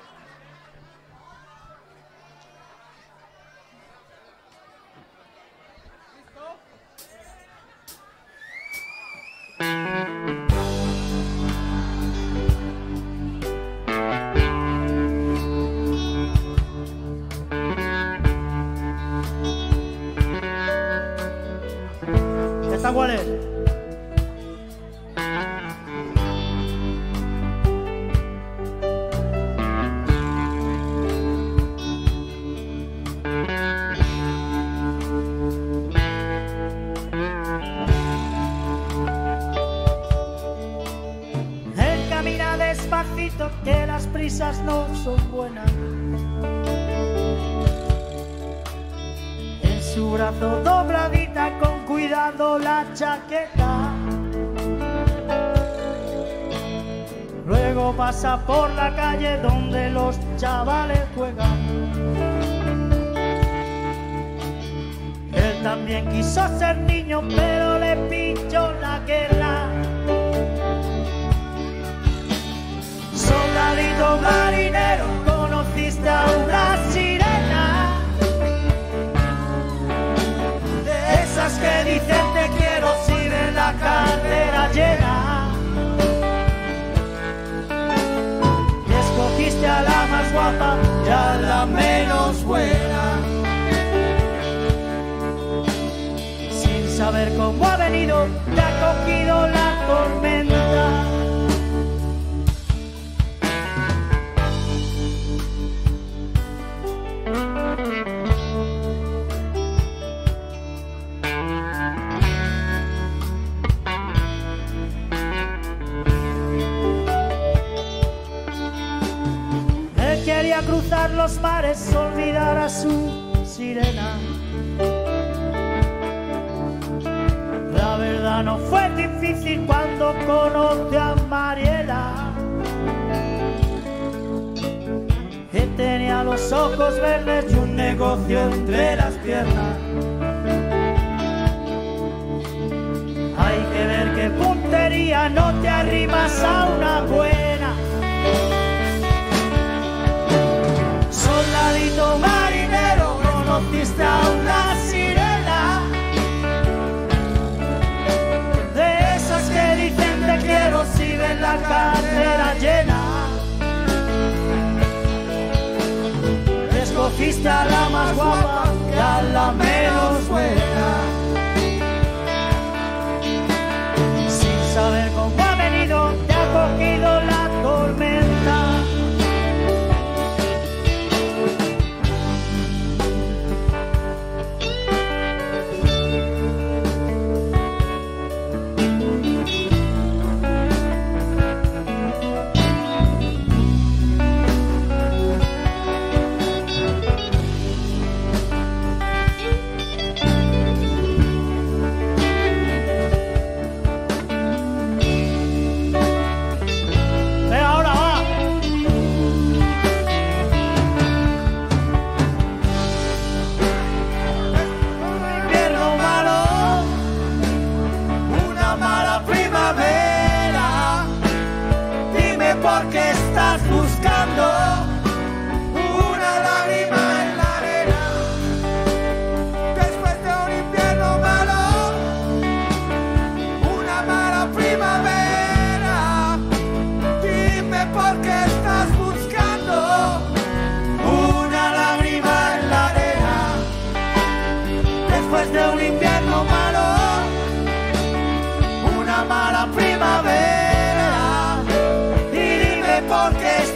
¿Esta cuál es? Él camina despacito, que las prisas no son buenas. En su brazo dobladita, con cuidado la chaqueta. Luego pasa por la calle donde los chavales juegan. Él también quiso ser niño, pero le pinchó la guerra. Soldadito marinero, conociste a una sirena, de esas que dicen te quiero si ven la cartera llena. Y escogiste a la más guapa y a la menos buena, sin saber cómo ha venido, te ha cogido la tormenta. Quería cruzar los mares, olvidar a su sirena. La verdad no fue difícil cuando conocí a Mariela, que tenía los ojos verdes y un negocio entre las piernas. Hay que ver qué puntería, no te arrimas a una buena. Soldadito marinero, conociste a una sirena, de esas que dicen te quiero si ven la cartera llena. Escogiste a la más guapa y a la menos buena, sin saber cómo ha venido, te ha cogido la tormenta. Porque estás buscando una lágrima en la arena, después de un invierno malo, una mala primavera. Dime por qué estás buscando una lágrima en la arena, después de un invierno malo, una mala primavera. Porque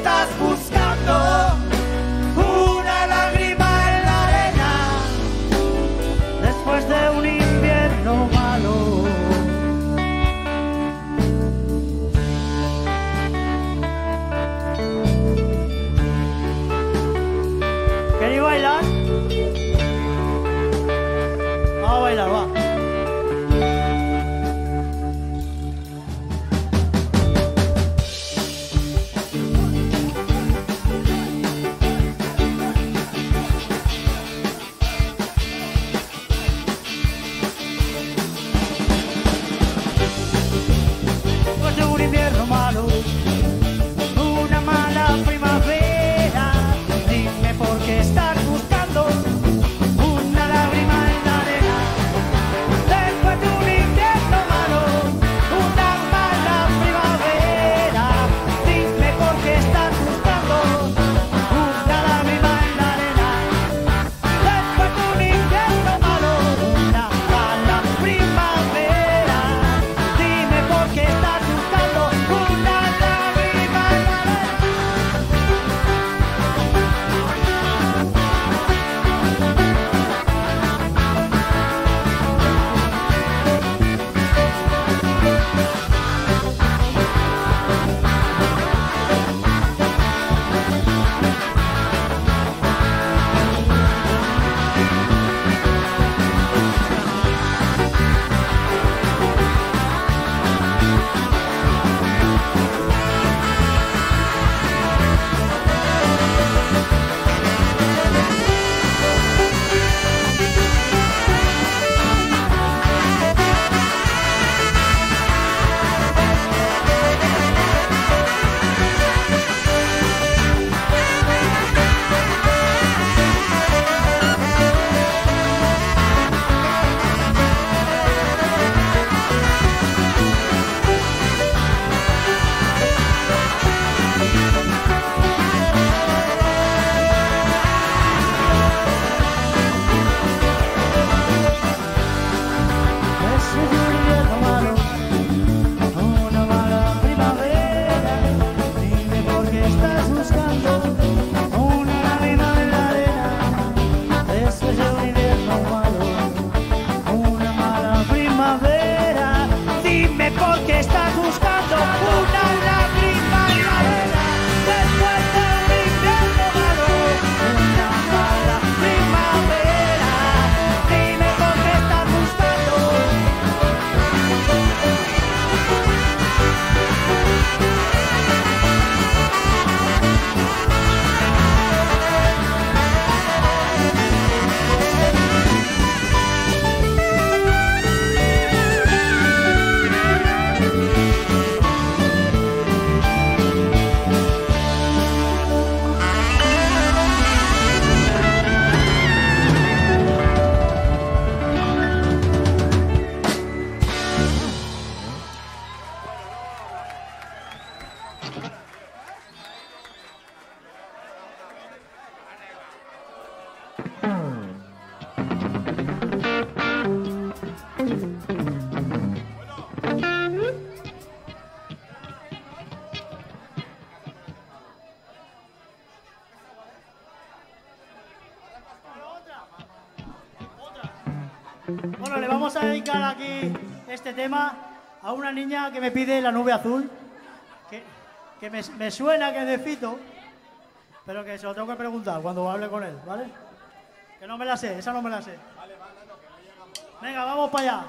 Bueno, le vamos a dedicar aquí este tema a una niña que me pide La nube azul, que, que me, me suena que es de Fito, pero que se lo tengo que preguntar cuando hable con él, ¿vale? Que no me la sé, esa no me la sé. Venga, vamos para allá.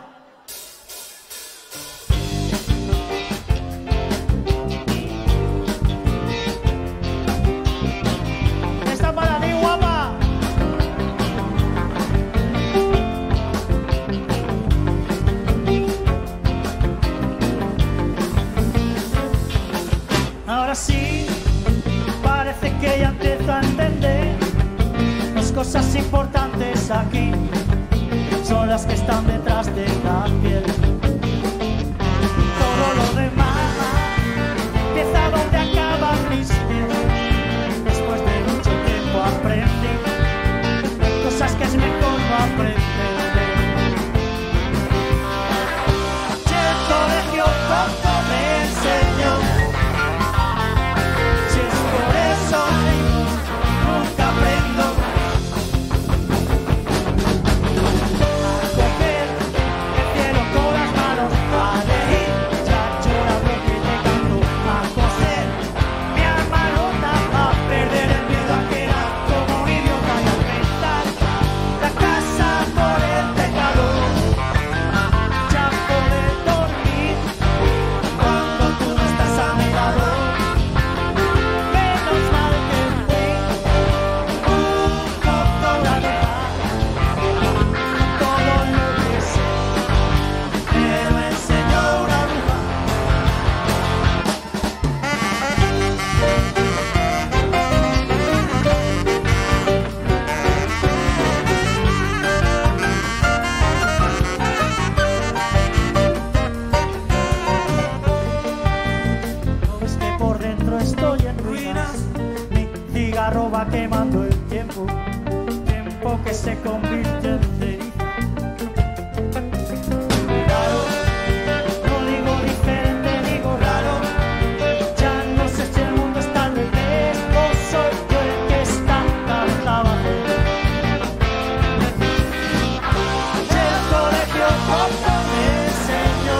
Esta para ti, guapa. Ahora sí, parece que ya empiezo a entender. Las cosas importantes aquí son las que están detrás de la piel. Todo lo demás empieza donde acaban mis pies. Después de mucho tiempo aprendí cosas que es mejor no aprender. Y el colegio poco me enseñó. Si es por eso nunca aprendo. Va quemando el tiempo, tiempo que se convierte en ceniza. Raro, no digo diferente, digo raro. Ya no sé si el mundo está al revés o soy yo el que está cabeza abajo. Y el colegio poco me enseñó.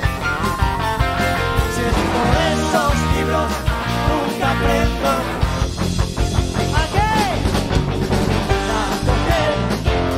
Si es por esos libros nunca aprendo.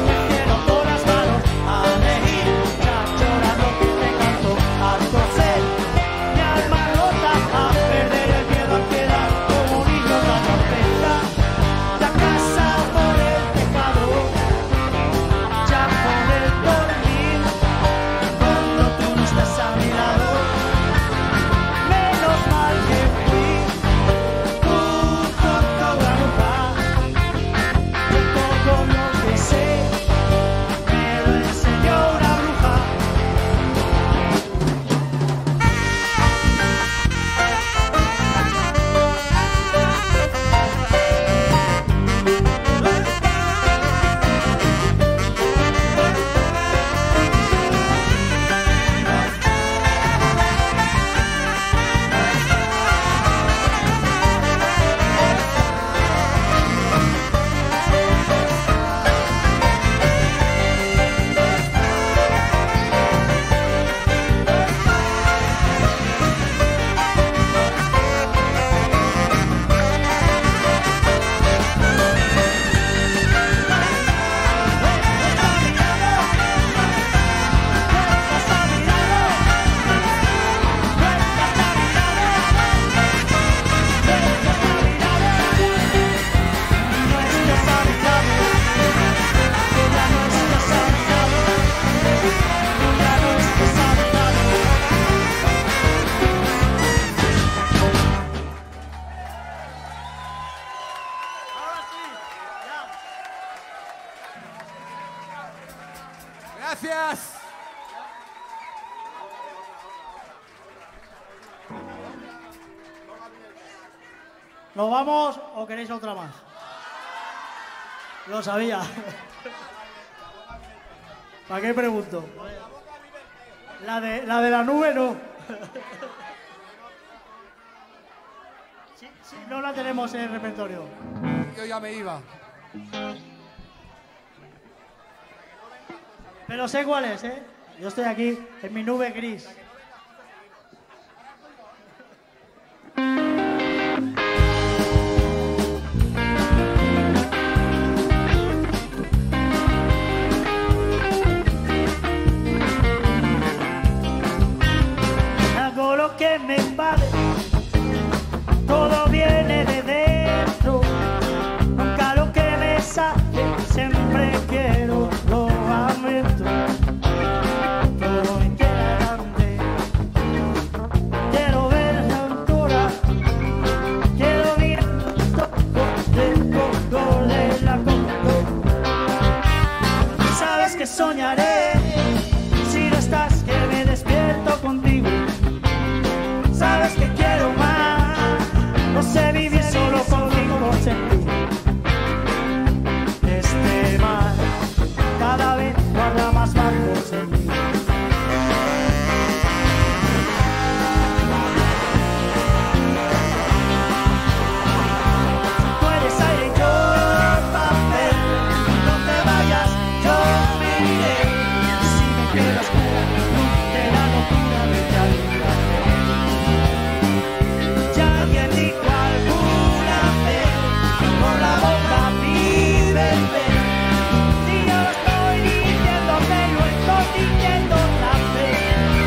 ¿Nos vamos o queréis otra más? Lo sabía. ¿Para qué pregunto? La de la, de la nube no. Sí, sí, no la tenemos en el repertorio. Yo ya me iba. Pero sé cuál es, ¿eh? Yo estoy aquí en mi nube gris. Hago lo que me invade, todo viene de dentro. Nunca lo que me saque, siempre quiero lo aumento. Todo me queda grande, quiero ver la altura, quiero ver el color de la coca. Sabes que soñaré, si no estás que me despierto contigo. Sabes que quiero más, no sé vivir solo contigo sin ti. Este mar cada vez guarda más barcos en mí. Tú eres aire y yo papel, no te vayas, yo me iré. Si me quedas fuera de la locura de tu vida. Ya alguien dijo alguna vez por la boca mi bebé, y yo lo estoy diciendo, te lo estoy diciendo otra vez.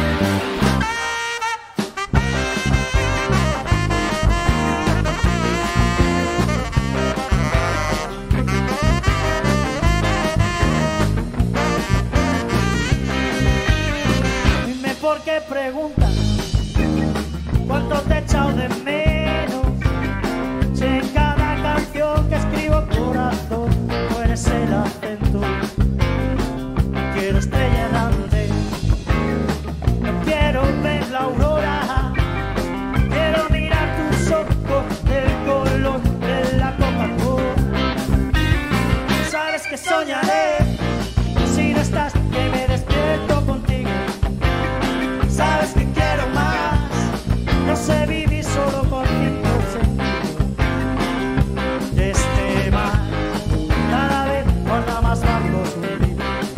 Dime por qué preguntas cuánto te he echado de menos. Si en cada canción que escribo corazón tú eres el acento. No quiero estrella errante, no quiero ver la aurora, quiero mirar tus ojos del color de la Coca-Cola. Sabes que soñaré, si no estás que me despierto contigo. Sabes que quiero más, no sé vivir solo con tiempo sentido. De este mar cada vez guarda más barcos hundidos.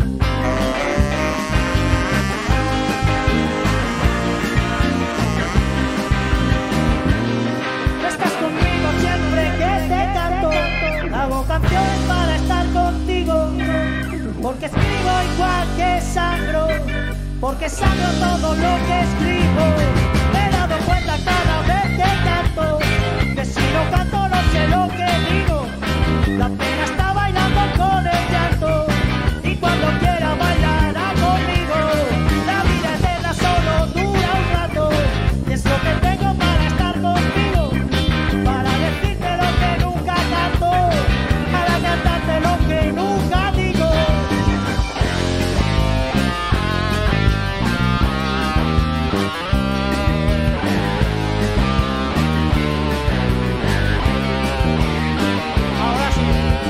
Estás conmigo siempre que te canto, hago canciones para estar contigo, porque escribo igual que sangro, porque sangro todo lo que escribo. Me he dado cuenta cada vez que canto, que si no canto no sé lo que digo. La pena está bailando con el llanto, y cuando quiera bailará conmigo. La vida eterna solo dura un rato, y es lo que tengo para estar contigo, para decirte lo que nunca canto, para cantarte lo que nunca digo. Ahora sí.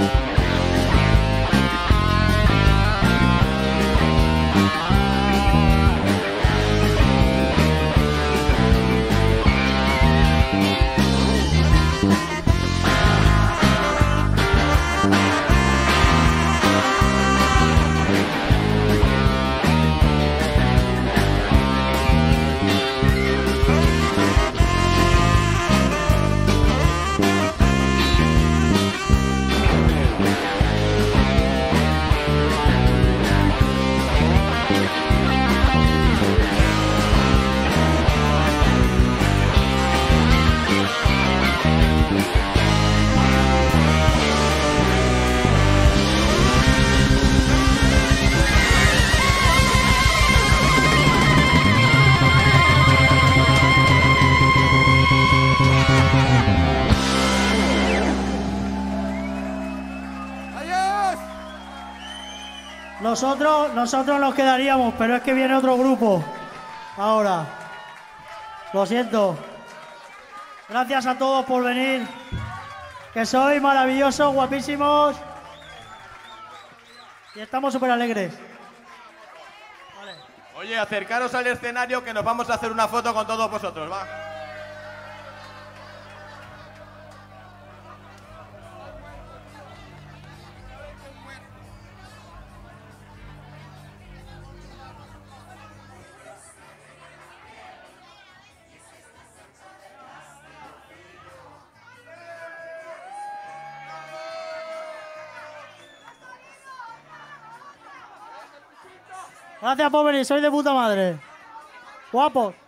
¡Adiós! Nosotros, nosotros nos quedaríamos, pero es que viene otro grupo. Ahora. Lo siento. Gracias a todos por venir. Que sois maravillosos, guapísimos. Y estamos súper alegres. Vale. Oye, acercaros al escenario que nos vamos a hacer una foto con todos vosotros, va. Gracias por venir, sois de puta madre. Guapos.